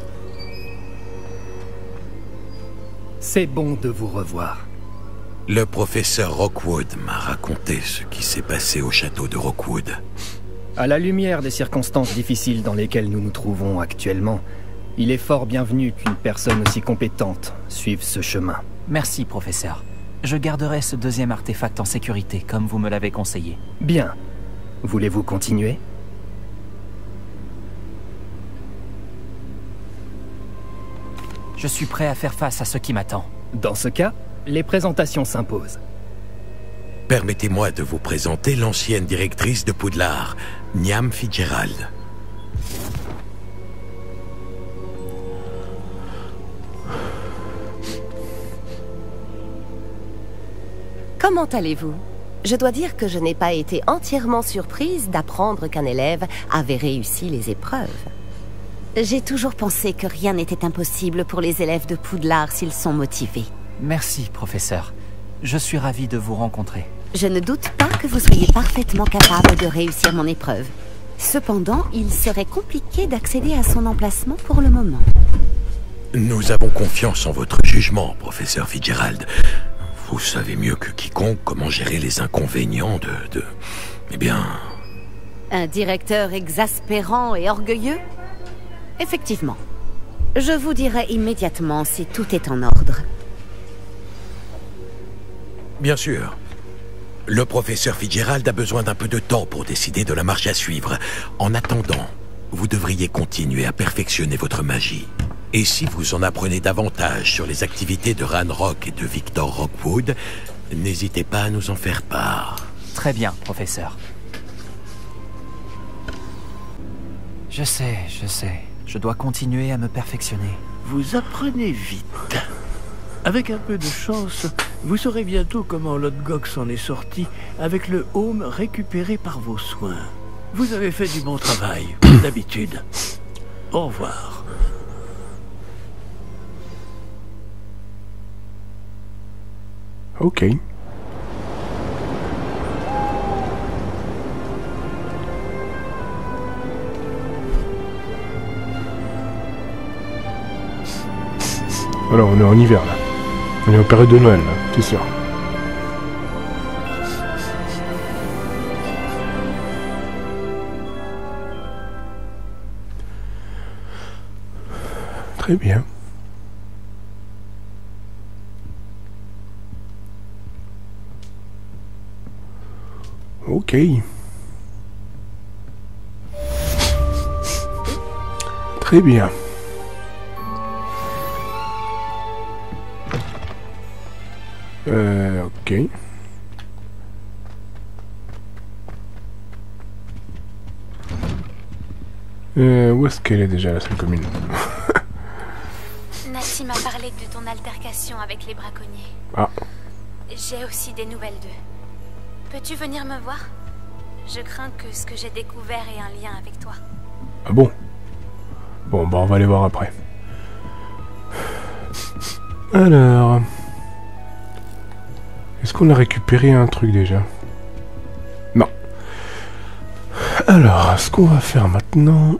C'est bon de vous revoir. Le professeur Rockwood m'a raconté ce qui s'est passé au château de Rockwood. À la lumière des circonstances difficiles dans lesquelles nous nous trouvons actuellement, il est fort bienvenu qu'une personne aussi compétente suive ce chemin. Merci, professeur. Je garderai ce deuxième artefact en sécurité, comme vous me l'avez conseillé. Bien. Voulez-vous continuer ? Je suis prêt à faire face à ce qui m'attend. Dans ce cas, les présentations s'imposent. Permettez-moi de vous présenter l'ancienne directrice de Poudlard, Niamh Fitzgerald. Comment allez-vous? Je dois dire que je n'ai pas été entièrement surprise d'apprendre qu'un élève avait réussi les épreuves. J'ai toujours pensé que rien n'était impossible pour les élèves de Poudlard s'ils sont motivés. Merci, professeur. Je suis ravi de vous rencontrer. Je ne doute pas que vous soyez parfaitement capable de réussir mon épreuve. Cependant, il serait compliqué d'accéder à son emplacement pour le moment. Nous avons confiance en votre jugement, professeur Fitzgerald. Vous savez mieux que quiconque comment gérer les inconvénients de... de... Eh bien... Un directeur exaspérant et orgueilleux? Effectivement. Je vous dirai immédiatement si tout est en ordre. Bien sûr. Le professeur Fitzgerald a besoin d'un peu de temps pour décider de la marche à suivre. En attendant, vous devriez continuer à perfectionner votre magie. Et si vous en apprenez davantage sur les activités de Ranrock et de Victor Rockwood, n'hésitez pas à nous en faire part. Très bien, professeur. Je sais, je sais. Je dois continuer à me perfectionner. Vous apprenez vite. Avec un peu de chance, vous saurez bientôt comment Lodgok s'en est sorti avec le home récupéré par vos soins. Vous avez fait du bon travail, comme d'habitude. Au revoir. Ok. Voilà, on est en hiver là. On est en période de Noël, là, c'est sûr. Très bien. Ok. Très bien. Euh, ok. Euh, où est-ce qu'elle est déjà, la salle commune? Nati m'a parlé de ton altercation avec les braconniers. Ah. J'ai aussi des nouvelles d'eux. Peux-tu venir me voir? Je crains que ce que j'ai découvert ait un lien avec toi. Ah bon? Bon, bah on va aller voir après. Alors... Est-ce qu'on a récupéré un truc déjà? Non. Alors, ce qu'on va faire maintenant...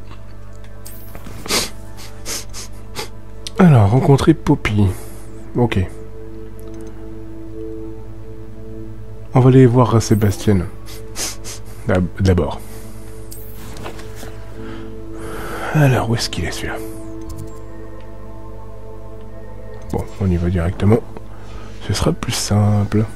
Alors, rencontrer Poppy. Ok. On va aller voir Sébastien. D'abord. Alors, où est-ce qu'il est celui-là? Bon, on y va directement. Ce sera plus simple.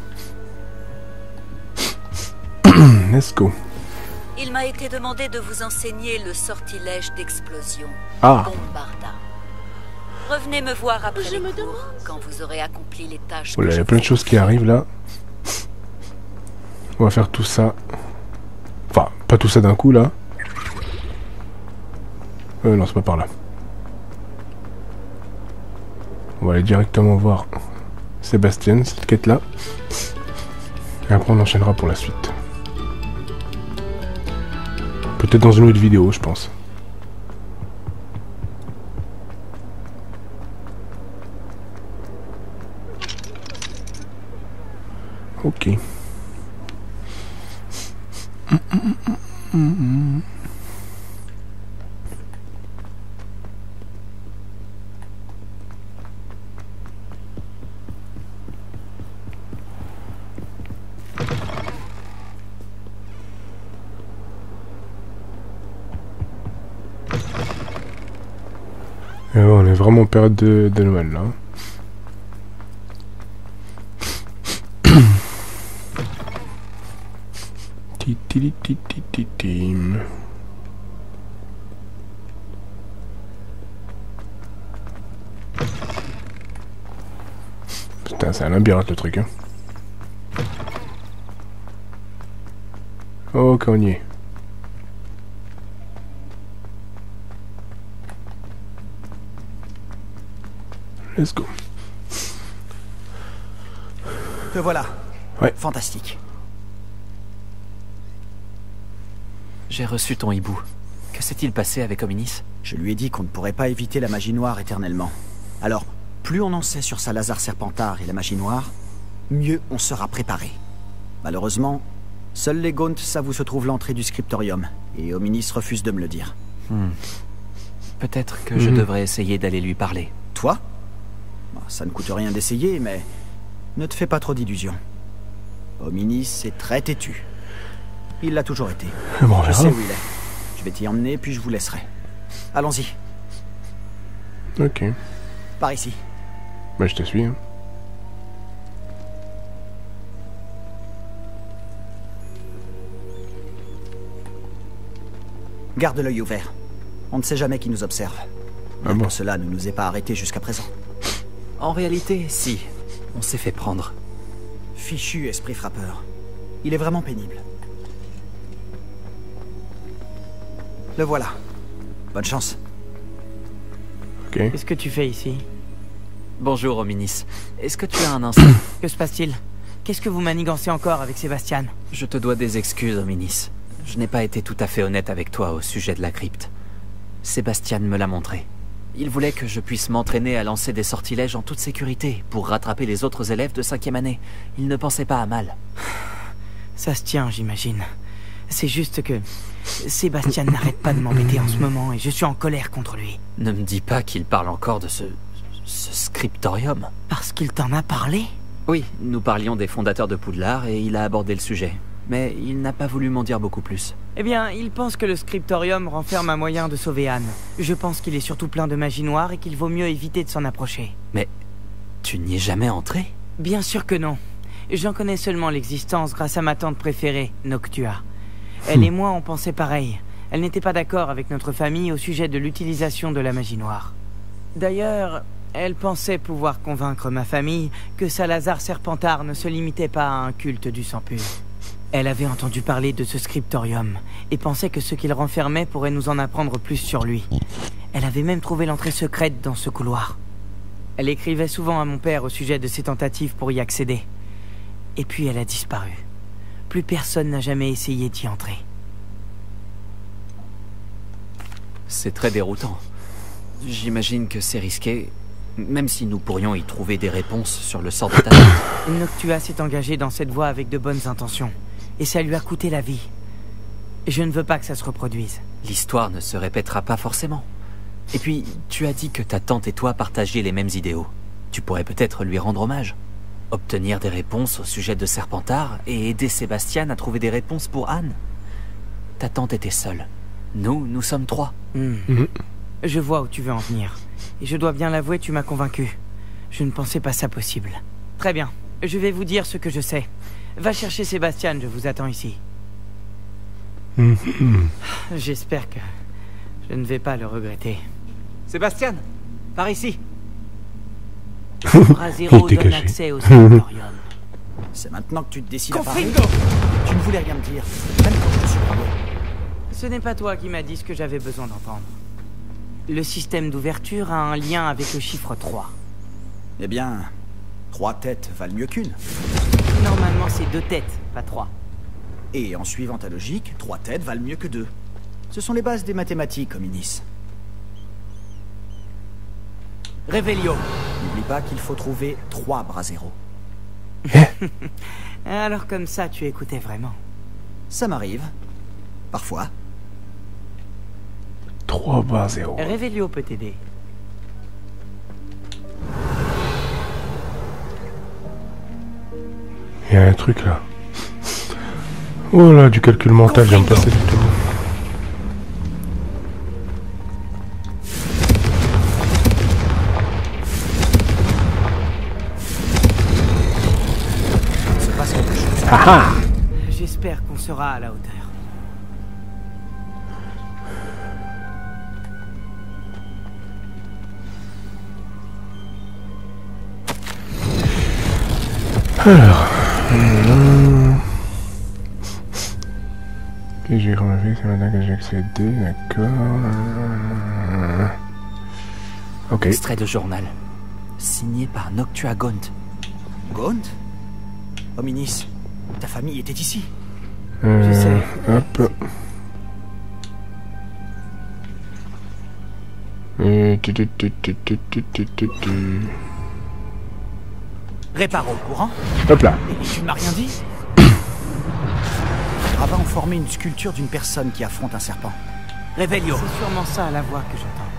Let's go. Il m'a été demandé de vous enseigner le sortilège d'explosion. Ah. Bombarda. Revenez me voir après les cours, quand vous aurez accompli les tâches. Voilà, il y a plein de choses qui arrivent là. On va faire tout ça. Enfin, pas tout ça d'un coup là. Euh, non, c'est pas par là. On va aller directement voir Sébastien, cette quête là. Et après on enchaînera pour la suite. Peut-être dans une autre vidéo, je pense. Ok. Et ouais, on est vraiment en période de, de Noël là. Titili-titili-tim. Putain, c'est un labyrinthe le truc, hein. Ok, on y est. Let's go. Te voilà. Ouais. Fantastique. J'ai reçu ton hibou. Que s'est-il passé avec Hominis? Je lui ai dit qu'on ne pourrait pas éviter la magie noire éternellement. Alors, plus on en sait sur Salazar Serpentard et la magie noire, mieux on sera préparé. Malheureusement, seuls les Gaunt savent où se trouve l'entrée du scriptorium, et Hominis refuse de me le dire. Hmm. Peut-être que mmh. je devrais essayer d'aller lui parler. Toi? Ça ne coûte rien d'essayer, mais ne te fais pas trop d'illusions. Hominis est très têtu. Il l'a toujours été. Bon, je sais où il est. Je vais t'y emmener, puis je vous laisserai. Allons-y. Ok. Par ici. Bah, je te suis. Hein. Garde l'œil ouvert. On ne sait jamais qui nous observe. Ah bon. Pour cela ne nous est pas arrêté jusqu'à présent. En réalité, si. On s'est fait prendre. Fichu esprit frappeur. Il est vraiment pénible. Le voilà. Bonne chance. Ok. Qu'est-ce que tu fais ici? Bonjour, Hominis. Est-ce que tu as un instant? Que se passe-t-il? Qu'est-ce que vous manigancez encore avec Sébastien? Je te dois des excuses, Hominis. Je n'ai pas été tout à fait honnête avec toi au sujet de la crypte. Sébastien me l'a montré. Il voulait que je puisse m'entraîner à lancer des sortilèges en toute sécurité pour rattraper les autres élèves de cinquième année. Il ne pensait pas à mal. Ça se tient, j'imagine. C'est juste que Sébastien n'arrête pas de m'embêter en ce moment et je suis en colère contre lui. Ne me dis pas qu'il parle encore de ce... Ce scriptorium? Parce qu'il t'en a parlé? Oui, nous parlions des fondateurs de Poudlard et il a abordé le sujet. Mais il n'a pas voulu m'en dire beaucoup plus. Eh bien, il pense que le scriptorium renferme un moyen de sauver Anne. Je pense qu'il est surtout plein de magie noire et qu'il vaut mieux éviter de s'en approcher. Mais tu n'y es jamais entré? Bien sûr que non. J'en connais seulement l'existence grâce à ma tante préférée, Noctua. Elle et moi, on pensait pareil. Elle n'était pas d'accord avec notre famille au sujet de l'utilisation de la magie noire. D'ailleurs, elle pensait pouvoir convaincre ma famille que Salazar Serpentard ne se limitait pas à un culte du sang pur. Elle avait entendu parler de ce scriptorium et pensait que ce qu'il renfermait pourrait nous en apprendre plus sur lui. Elle avait même trouvé l'entrée secrète dans ce couloir. Elle écrivait souvent à mon père au sujet de ses tentatives pour y accéder. Et puis elle a disparu. Plus personne n'a jamais essayé d'y entrer. C'est très déroutant. J'imagine que c'est risqué, même si nous pourrions y trouver des réponses sur le sort de ta tante. Noctua s'est engagée dans cette voie avec de bonnes intentions. Et ça lui a coûté la vie. Je ne veux pas que ça se reproduise. L'histoire ne se répétera pas forcément. Et puis, tu as dit que ta tante et toi partagiez les mêmes idéaux. Tu pourrais peut-être lui rendre hommage. Obtenir des réponses au sujet de Serpentard et aider Sébastien à trouver des réponses pour Anne. Ta tante était seule. Nous, nous sommes trois. Mmh. Mmh. Je vois où tu veux en venir. Et je dois bien l'avouer, tu m'as convaincu. Je ne pensais pas ça possible. Très bien. Je vais vous dire ce que je sais. Va chercher Sébastien, je vous attends ici. Mmh. J'espère que je ne vais pas le regretter. Sébastien, par ici. Brazero donne accès au scriptorium. C'est maintenant que tu te décides à parler. Confringo. Tu ne voulais rien me dire, même quand je te suis parlé. Ce n'est pas toi qui m'as dit ce que j'avais besoin d'entendre. Le système d'ouverture a un lien avec le chiffre trois. Eh bien, trois têtes valent mieux qu'une. Normalement, c'est deux têtes, pas trois. Et en suivant ta logique, trois têtes valent mieux que deux. Ce sont les bases des mathématiques, Hominis. Revelio. N'oublie pas qu'il faut trouver trois Brazero. Alors comme ça, tu écoutais vraiment. Ça m'arrive. Parfois. trois Brazero. Revelio peut t'aider. Il y a un truc là. Oh là, du calcul mental, je viens de passer du tout. Ah ah! J'espère qu'on sera à la hauteur. Alors, euh... et j'ai remarqué que c'est maintenant que j'ai accédé, d'accord. Ok. Extrait de journal, signé par Noctua Gaunt. Gaunt? Hominis, ta famille était ici. Euh, Je sais. Hop. Et... tu, tu, tu, tu, tu, tu, tu, tu, tu. Répare au courant. Hop là. Et tu ne m'as rien dit? Les gravats ont formé une sculpture d'une personne qui affronte un serpent. Revelio. C'est sûrement ça la voix que j'entends.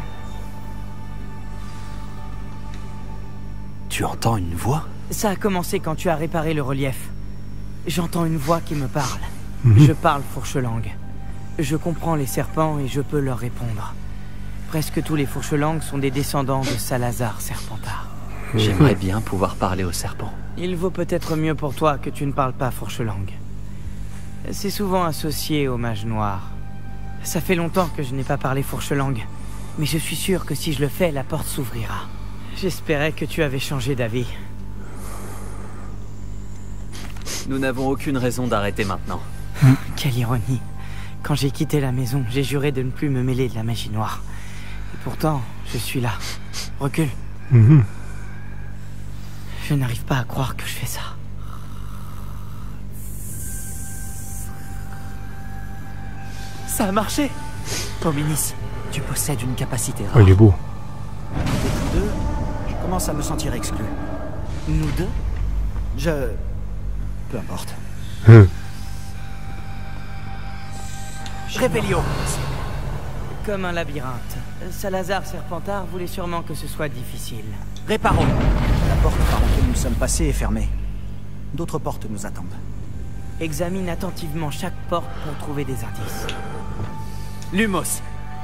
Tu entends une voix? Ça a commencé quand tu as réparé le relief. J'entends une voix qui me parle. Mmh. Je parle fourche-langue. Je comprends les serpents et je peux leur répondre. Presque tous les fourche-langues sont des descendants de Salazar Serpentard. J'aimerais bien pouvoir parler aux serpents. Il vaut peut-être mieux pour toi que tu ne parles pas fourche-langue. C'est souvent associé au mage noir. Ça fait longtemps que je n'ai pas parlé fourche-langue, mais je suis sûr que si je le fais, la porte s'ouvrira. J'espérais que tu avais changé d'avis. Nous n'avons aucune raison d'arrêter maintenant. Quelle ironie. Quand j'ai quitté la maison, j'ai juré de ne plus me mêler de la magie noire. Et pourtant, je suis là. Recule. Mmh. Je n'arrive pas à croire que je fais ça. Ça a marché. Hominis, tu possèdes une capacité rare. Oh, il est beau. Deux, je commence à me sentir exclu. Nous deux? Je... Peu importe. Hum. Revelio. Comme un labyrinthe. Salazar Serpentard voulait sûrement que ce soit difficile. Réparons. La porte par laquelle nous sommes passés est fermée. D'autres portes nous attendent. Examine attentivement chaque porte pour trouver des indices. Lumos.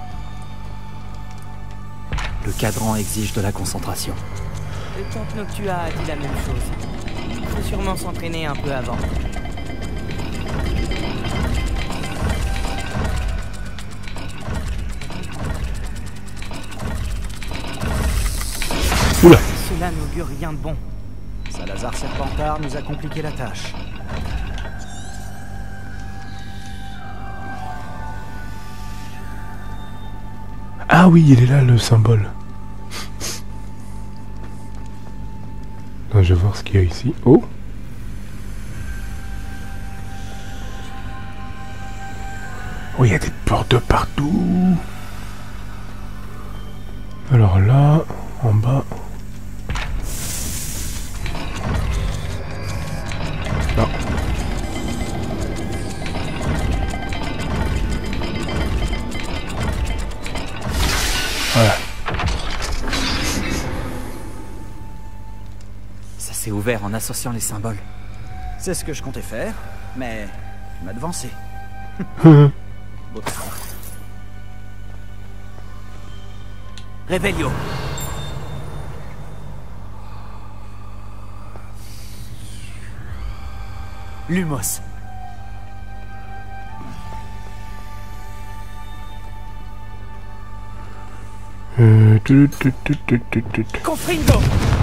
Le cadran exige de la concentration. Le tante Noctua a dit la même chose. Il faut sûrement s'entraîner un peu avant. Oula. Cela n'augure rien de bon. Salazar Serpentard nous a compliqué la tâche. Ah oui, il est là le symbole. Non, je vais voir ce qu'il y a ici. Oh. Oh, il y a des portes de partout. Alors là, en bas. Non. Voilà. Ça s'est ouvert en associant les symboles. C'est ce que je comptais faire, mais tu m'as devancé. Beau travail. Réveillon. Lumos. Euh, tu, tu, tu, tu, tu, tu, tu. Confringo.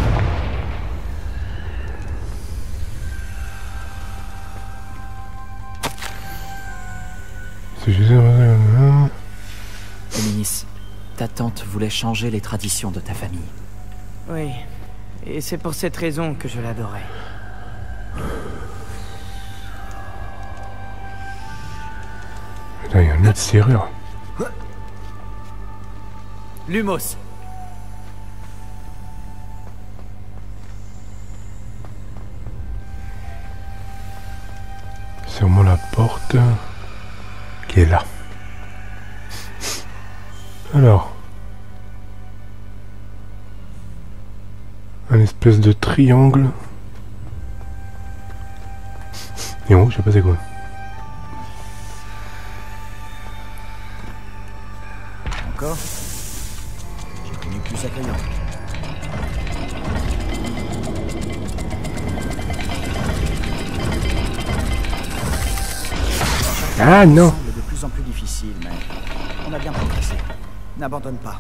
C'est juste... Dominis, ta tante voulait changer les traditions de ta famille. Oui, et c'est pour cette raison que je l'adorais. Là, il y a une autre serrure. Lumos. C'est vraiment la porte qui est là. Alors, un espèce de triangle. Et bon, je sais pas c'est quoi. Encore? J'ai connu plus accueillant. Ah non! Ça semble de plus en plus difficile, mais on a bien progressé. N'abandonne pas.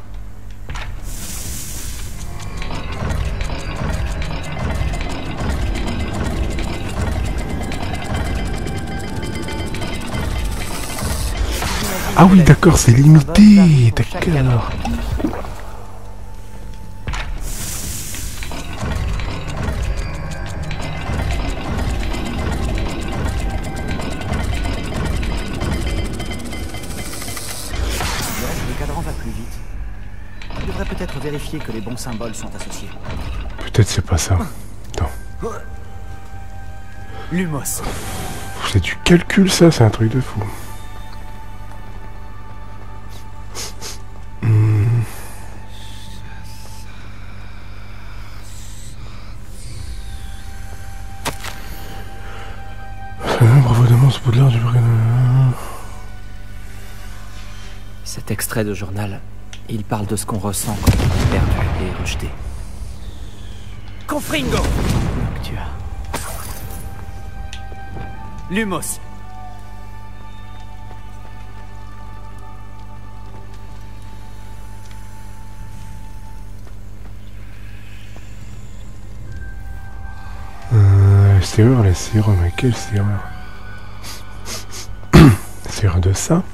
Ah oui, d'accord, c'est limité. D'accord. Le cadran va plus vite. Tu devrais peut-être vérifier que les bons symboles sont associés. Peut-être c'est pas ça. Attends. Lumos. C'est du calcul ça, c'est un truc de fou. Hmm. Bravo de ce bout de l'art du Cet extrait de journal, il parle de ce qu'on ressent quand on est perdu et rejeté. Confringo. Noctua. Lumos. Euh, serrure, la serrure, mais quelle serrure? Serrure de ça?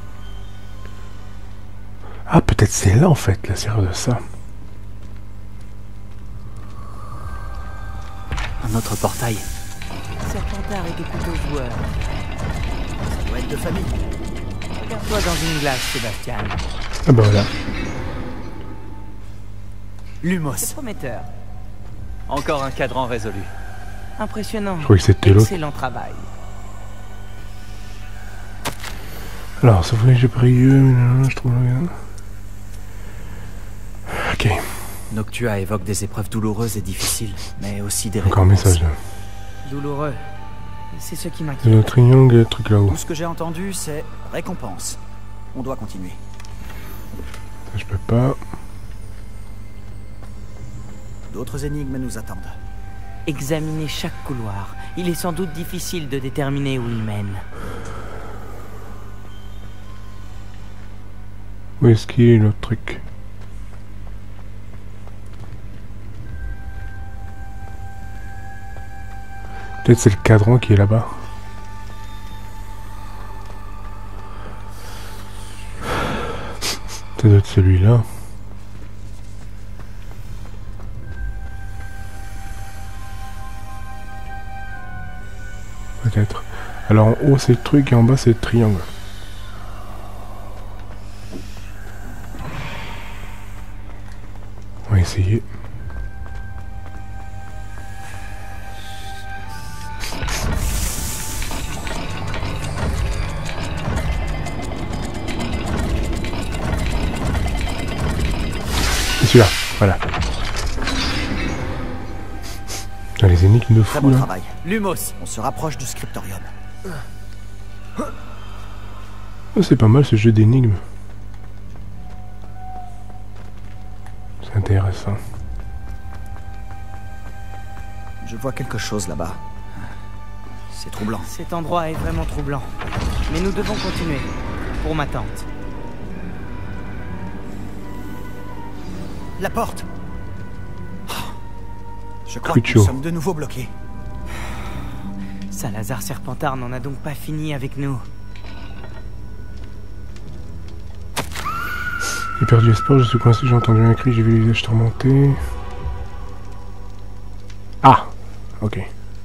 Ah, peut-être c'est là en fait, la serrure de ça. Un autre portail. Serpentard était plutôt joueur. Ça doit être de famille. Regarde-toi dans une glace, Sébastien. Ah bah voilà. Lumos. C'est prometteur. Encore un cadran résolu. Impressionnant. Je croyais que c'était l'autre. Excellent travail. Alors, sauf que j'ai pris... Je trouve... Ok. Noctua évoque des épreuves douloureuses et difficiles, mais aussi des Encore un message là. Douloureux. C'est ce qui C'est m'inquiète. le triangle et le truc là-haut. Tout ce que j'ai entendu, c'est récompense. On doit continuer. Ça, je peux pas. D'autres énigmes nous attendent. Examiner chaque couloir. Il est sans doute difficile de déterminer où il mène. Où est-ce qu'il est l'autre truc? Peut-être c'est le cadran qui est là-bas. Ça doit être celui-là. Peut-être. Alors en haut c'est le truc et en bas c'est le triangle. On va essayer. C'est celui-là, voilà. Putain, les énigmes de Très fou bon là. travail. Lumos, on se rapproche du scriptorium. Oh, c'est pas mal ce jeu d'énigmes. C'est intéressant. Je vois quelque chose là-bas. C'est troublant. Cet endroit est vraiment troublant. Mais nous devons continuer. Pour ma tante. La porte. Je crois Crucio. que nous sommes de nouveau bloqués. Salazar Serpentard n'en a donc pas fini avec nous. J'ai perdu espoir, je suis coincé, j'ai entendu un cri, j'ai vu le visage tourmenté. Ah, ok.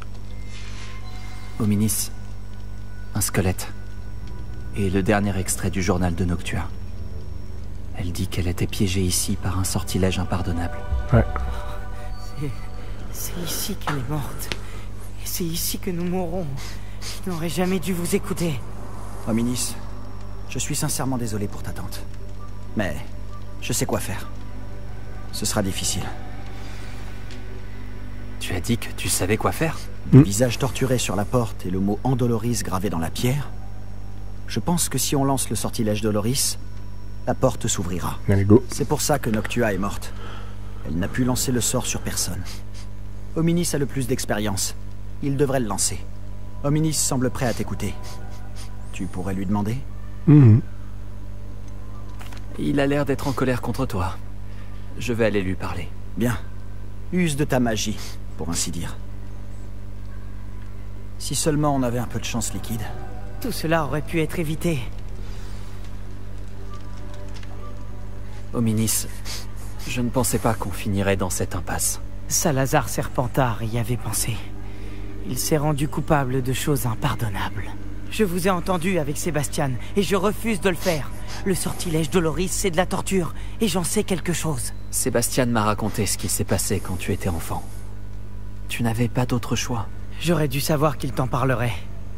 Hominis, un squelette. Et le dernier extrait du journal de Noctua. Elle dit qu'elle était piégée ici par un sortilège impardonnable. Ouais. C'est ici qu'elle est morte. Et c'est ici que nous mourrons. Je n'aurais jamais dû vous écouter. Hominis, je suis sincèrement désolé pour ta tante. Mais je sais quoi faire. Ce sera difficile. Tu as dit que tu savais quoi faire? Le visage torturé sur la porte et le mot Andoloris gravé dans la pierre. Je pense que si on lance le sortilège Doloris, la porte s'ouvrira. Allez, go. C'est pour ça que Noctua est morte. Elle n'a pu lancer le sort sur personne. Hominis a le plus d'expérience. Il devrait le lancer. Hominis semble prêt à t'écouter. Tu pourrais lui demander? Mmh. Il a l'air d'être en colère contre toi. Je vais aller lui parler. Bien. Use de ta magie, pour ainsi dire. Si seulement on avait un peu de chance liquide. Tout cela aurait pu être évité. Hominis, je ne pensais pas qu'on finirait dans cette impasse. Salazar Serpentard y avait pensé. Il s'est rendu coupable de choses impardonnables. Je vous ai entendu avec Sébastien, et je refuse de le faire. Le sortilège Doloris, c'est de la torture, et j'en sais quelque chose. Sébastien m'a raconté ce qui s'est passé quand tu étais enfant. Tu n'avais pas d'autre choix. J'aurais dû savoir qu'il t'en parlerait.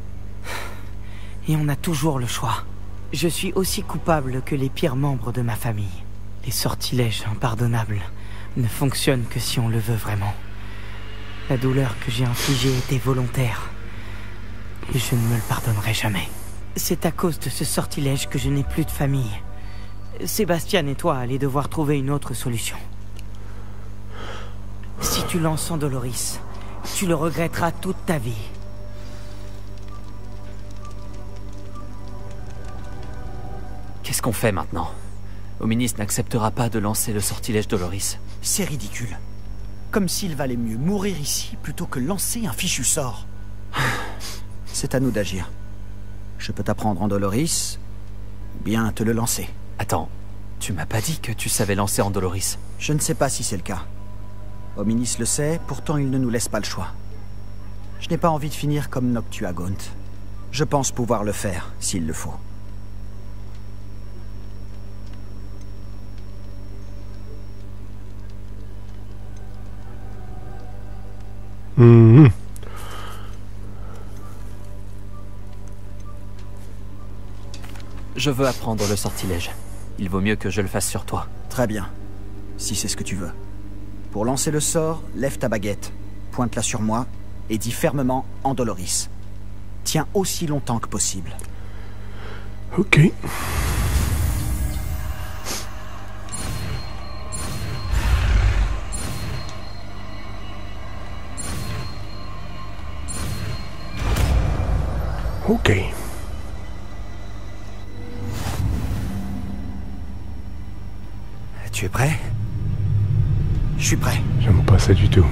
Et on a toujours le choix. Je suis aussi coupable que les pires membres de ma famille. Les sortilèges impardonnables ne fonctionnent que si on le veut vraiment. La douleur que j'ai infligée était volontaire. Et je ne me le pardonnerai jamais. C'est à cause de ce sortilège que je n'ai plus de famille. Sébastien et toi allez devoir trouver une autre solution. Si tu lances Andoloris, tu le regretteras toute ta vie. Qu'est-ce qu'on fait maintenant? Hominis n'acceptera pas de lancer le sortilège Doloris. C'est ridicule. Comme s'il valait mieux mourir ici plutôt que lancer un fichu sort. C'est à nous d'agir. Je peux t'apprendre Andoloris, ou bien te le lancer. Attends, tu m'as pas dit que tu savais lancer Andoloris? Je ne sais pas si c'est le cas. Hominis le sait, pourtant il ne nous laisse pas le choix. Je n'ai pas envie de finir comme Noctua Gaunt. Je pense pouvoir le faire, s'il le faut. Mmh. Je veux apprendre le sortilège. Il vaut mieux que je le fasse sur toi. Très bien, si c'est ce que tu veux. Pour lancer le sort, lève ta baguette, pointe-la sur moi et dis fermement Andoloris. Tiens aussi longtemps que possible. Ok. Ok. Tu es prêt? Je suis prêt. J'aime pas ça du tout.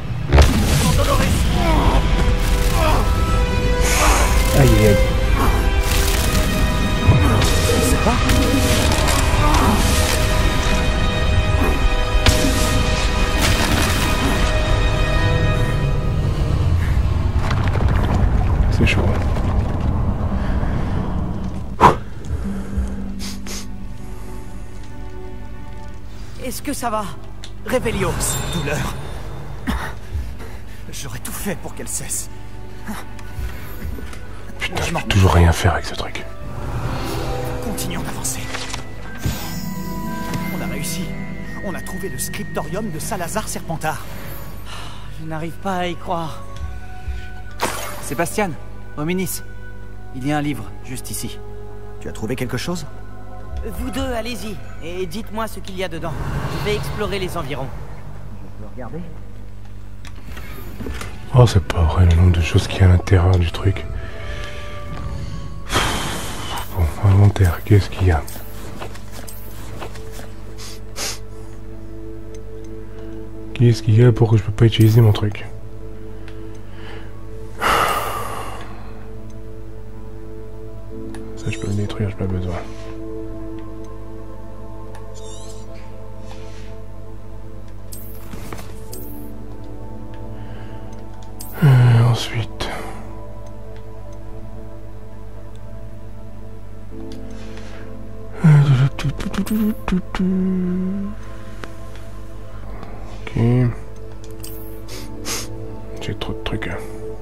Aïe aïe aïe. C'est pas? C'est chaud. Est-ce que ça va? Révélio. Cette douleur. J'aurais tout fait pour qu'elle cesse. Putain, je peux toujours rien faire avec ce truc. Continuons d'avancer. On a réussi. On a trouvé le scriptorium de Salazar Serpentard. Je n'arrive pas à y croire. Sébastien, Hominis, il y a un livre, juste ici. Tu as trouvé quelque chose? Vous deux, allez-y, et dites-moi ce qu'il y a dedans. Je vais explorer les environs. Je peux regarder? Oh, c'est pas vrai le nombre de choses qu'il y a à l'intérieur du truc. Bon, inventaire, qu'est-ce qu'il y a? Qu'est-ce qu'il y a pour que je peux pas utiliser mon truc? Ça, je peux le détruire, j'ai pas besoin. Euh, ensuite. Ok. J'ai trop de trucs.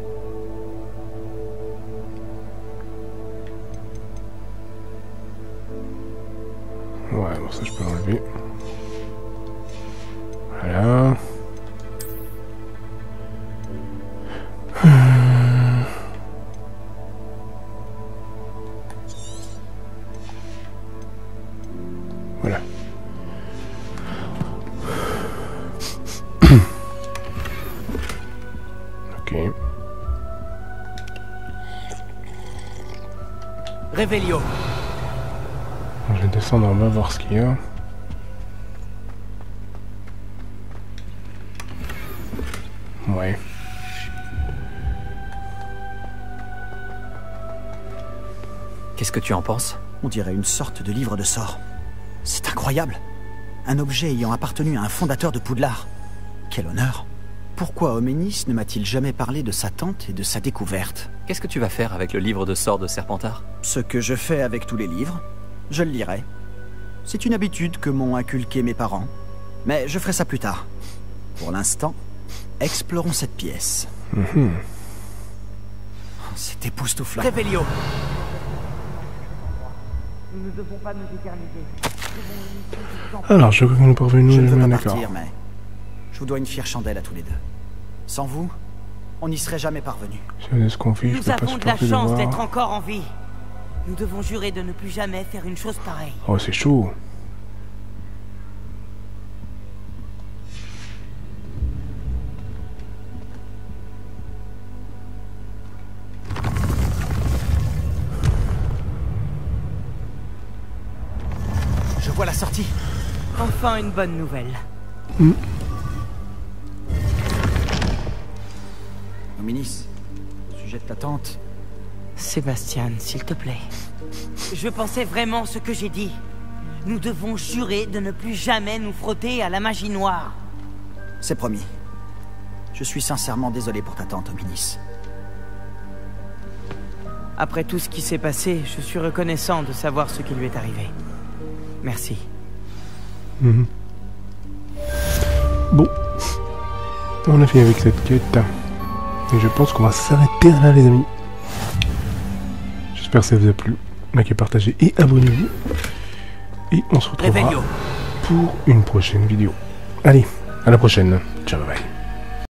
Ouais, bon ça je peux l'enlever. Voilà. Voilà. Ok. Révélio. Je vais descendre en bas voir ce qu'il y a. Ouais. Qu'est-ce que tu en penses? On dirait une sorte de livre de sorts. C'est incroyable. Un objet ayant appartenu à un fondateur de Poudlard. Quel honneur. Pourquoi Homénis ne m'a-t-il jamais parlé de sa tante et de sa découverte? Qu'est-ce que tu vas faire avec le livre de sorts de Serpentard? Ce que je fais avec tous les livres, je le lirai. C'est une habitude que m'ont inculqué mes parents. Mais je ferai ça plus tard. Pour l'instant, explorons cette pièce. Mm-hmm. C'est époustouflant. Révélio. Nous ne devons pas nous éterniser. Alors, je crois que nous parvenons Je ne veux jamais pas d'accord. partir, mais je vous dois une fière chandelle à tous les deux. Sans vous, on n'y serait jamais parvenu. Je ce qu'on fait, je Nous peux pas avons de la supporter de chance voir. d'être encore en vie. Nous devons jurer de ne plus jamais faire une chose pareille. Oh, c'est chaud. Je vois la sortie. Enfin une bonne nouvelle. Mm. Hominis, au sujet de ta tante... Sébastien, s'il te plaît. Je pensais vraiment ce que j'ai dit. Nous devons jurer de ne plus jamais nous frotter à la magie noire. C'est promis. Je suis sincèrement désolé pour ta tante, Hominis. Après tout ce qui s'est passé, je suis reconnaissant de savoir ce qui lui est arrivé. Merci. Mm-hmm. Bon. On a fini avec cette quête. Et je pense qu'on va s'arrêter là, les amis. J'espère que ça vous a plu. Likez, partagez et abonnez-vous. Et on se retrouvera Réveillon. pour une prochaine vidéo. Allez, À la prochaine. Ciao, bye bye.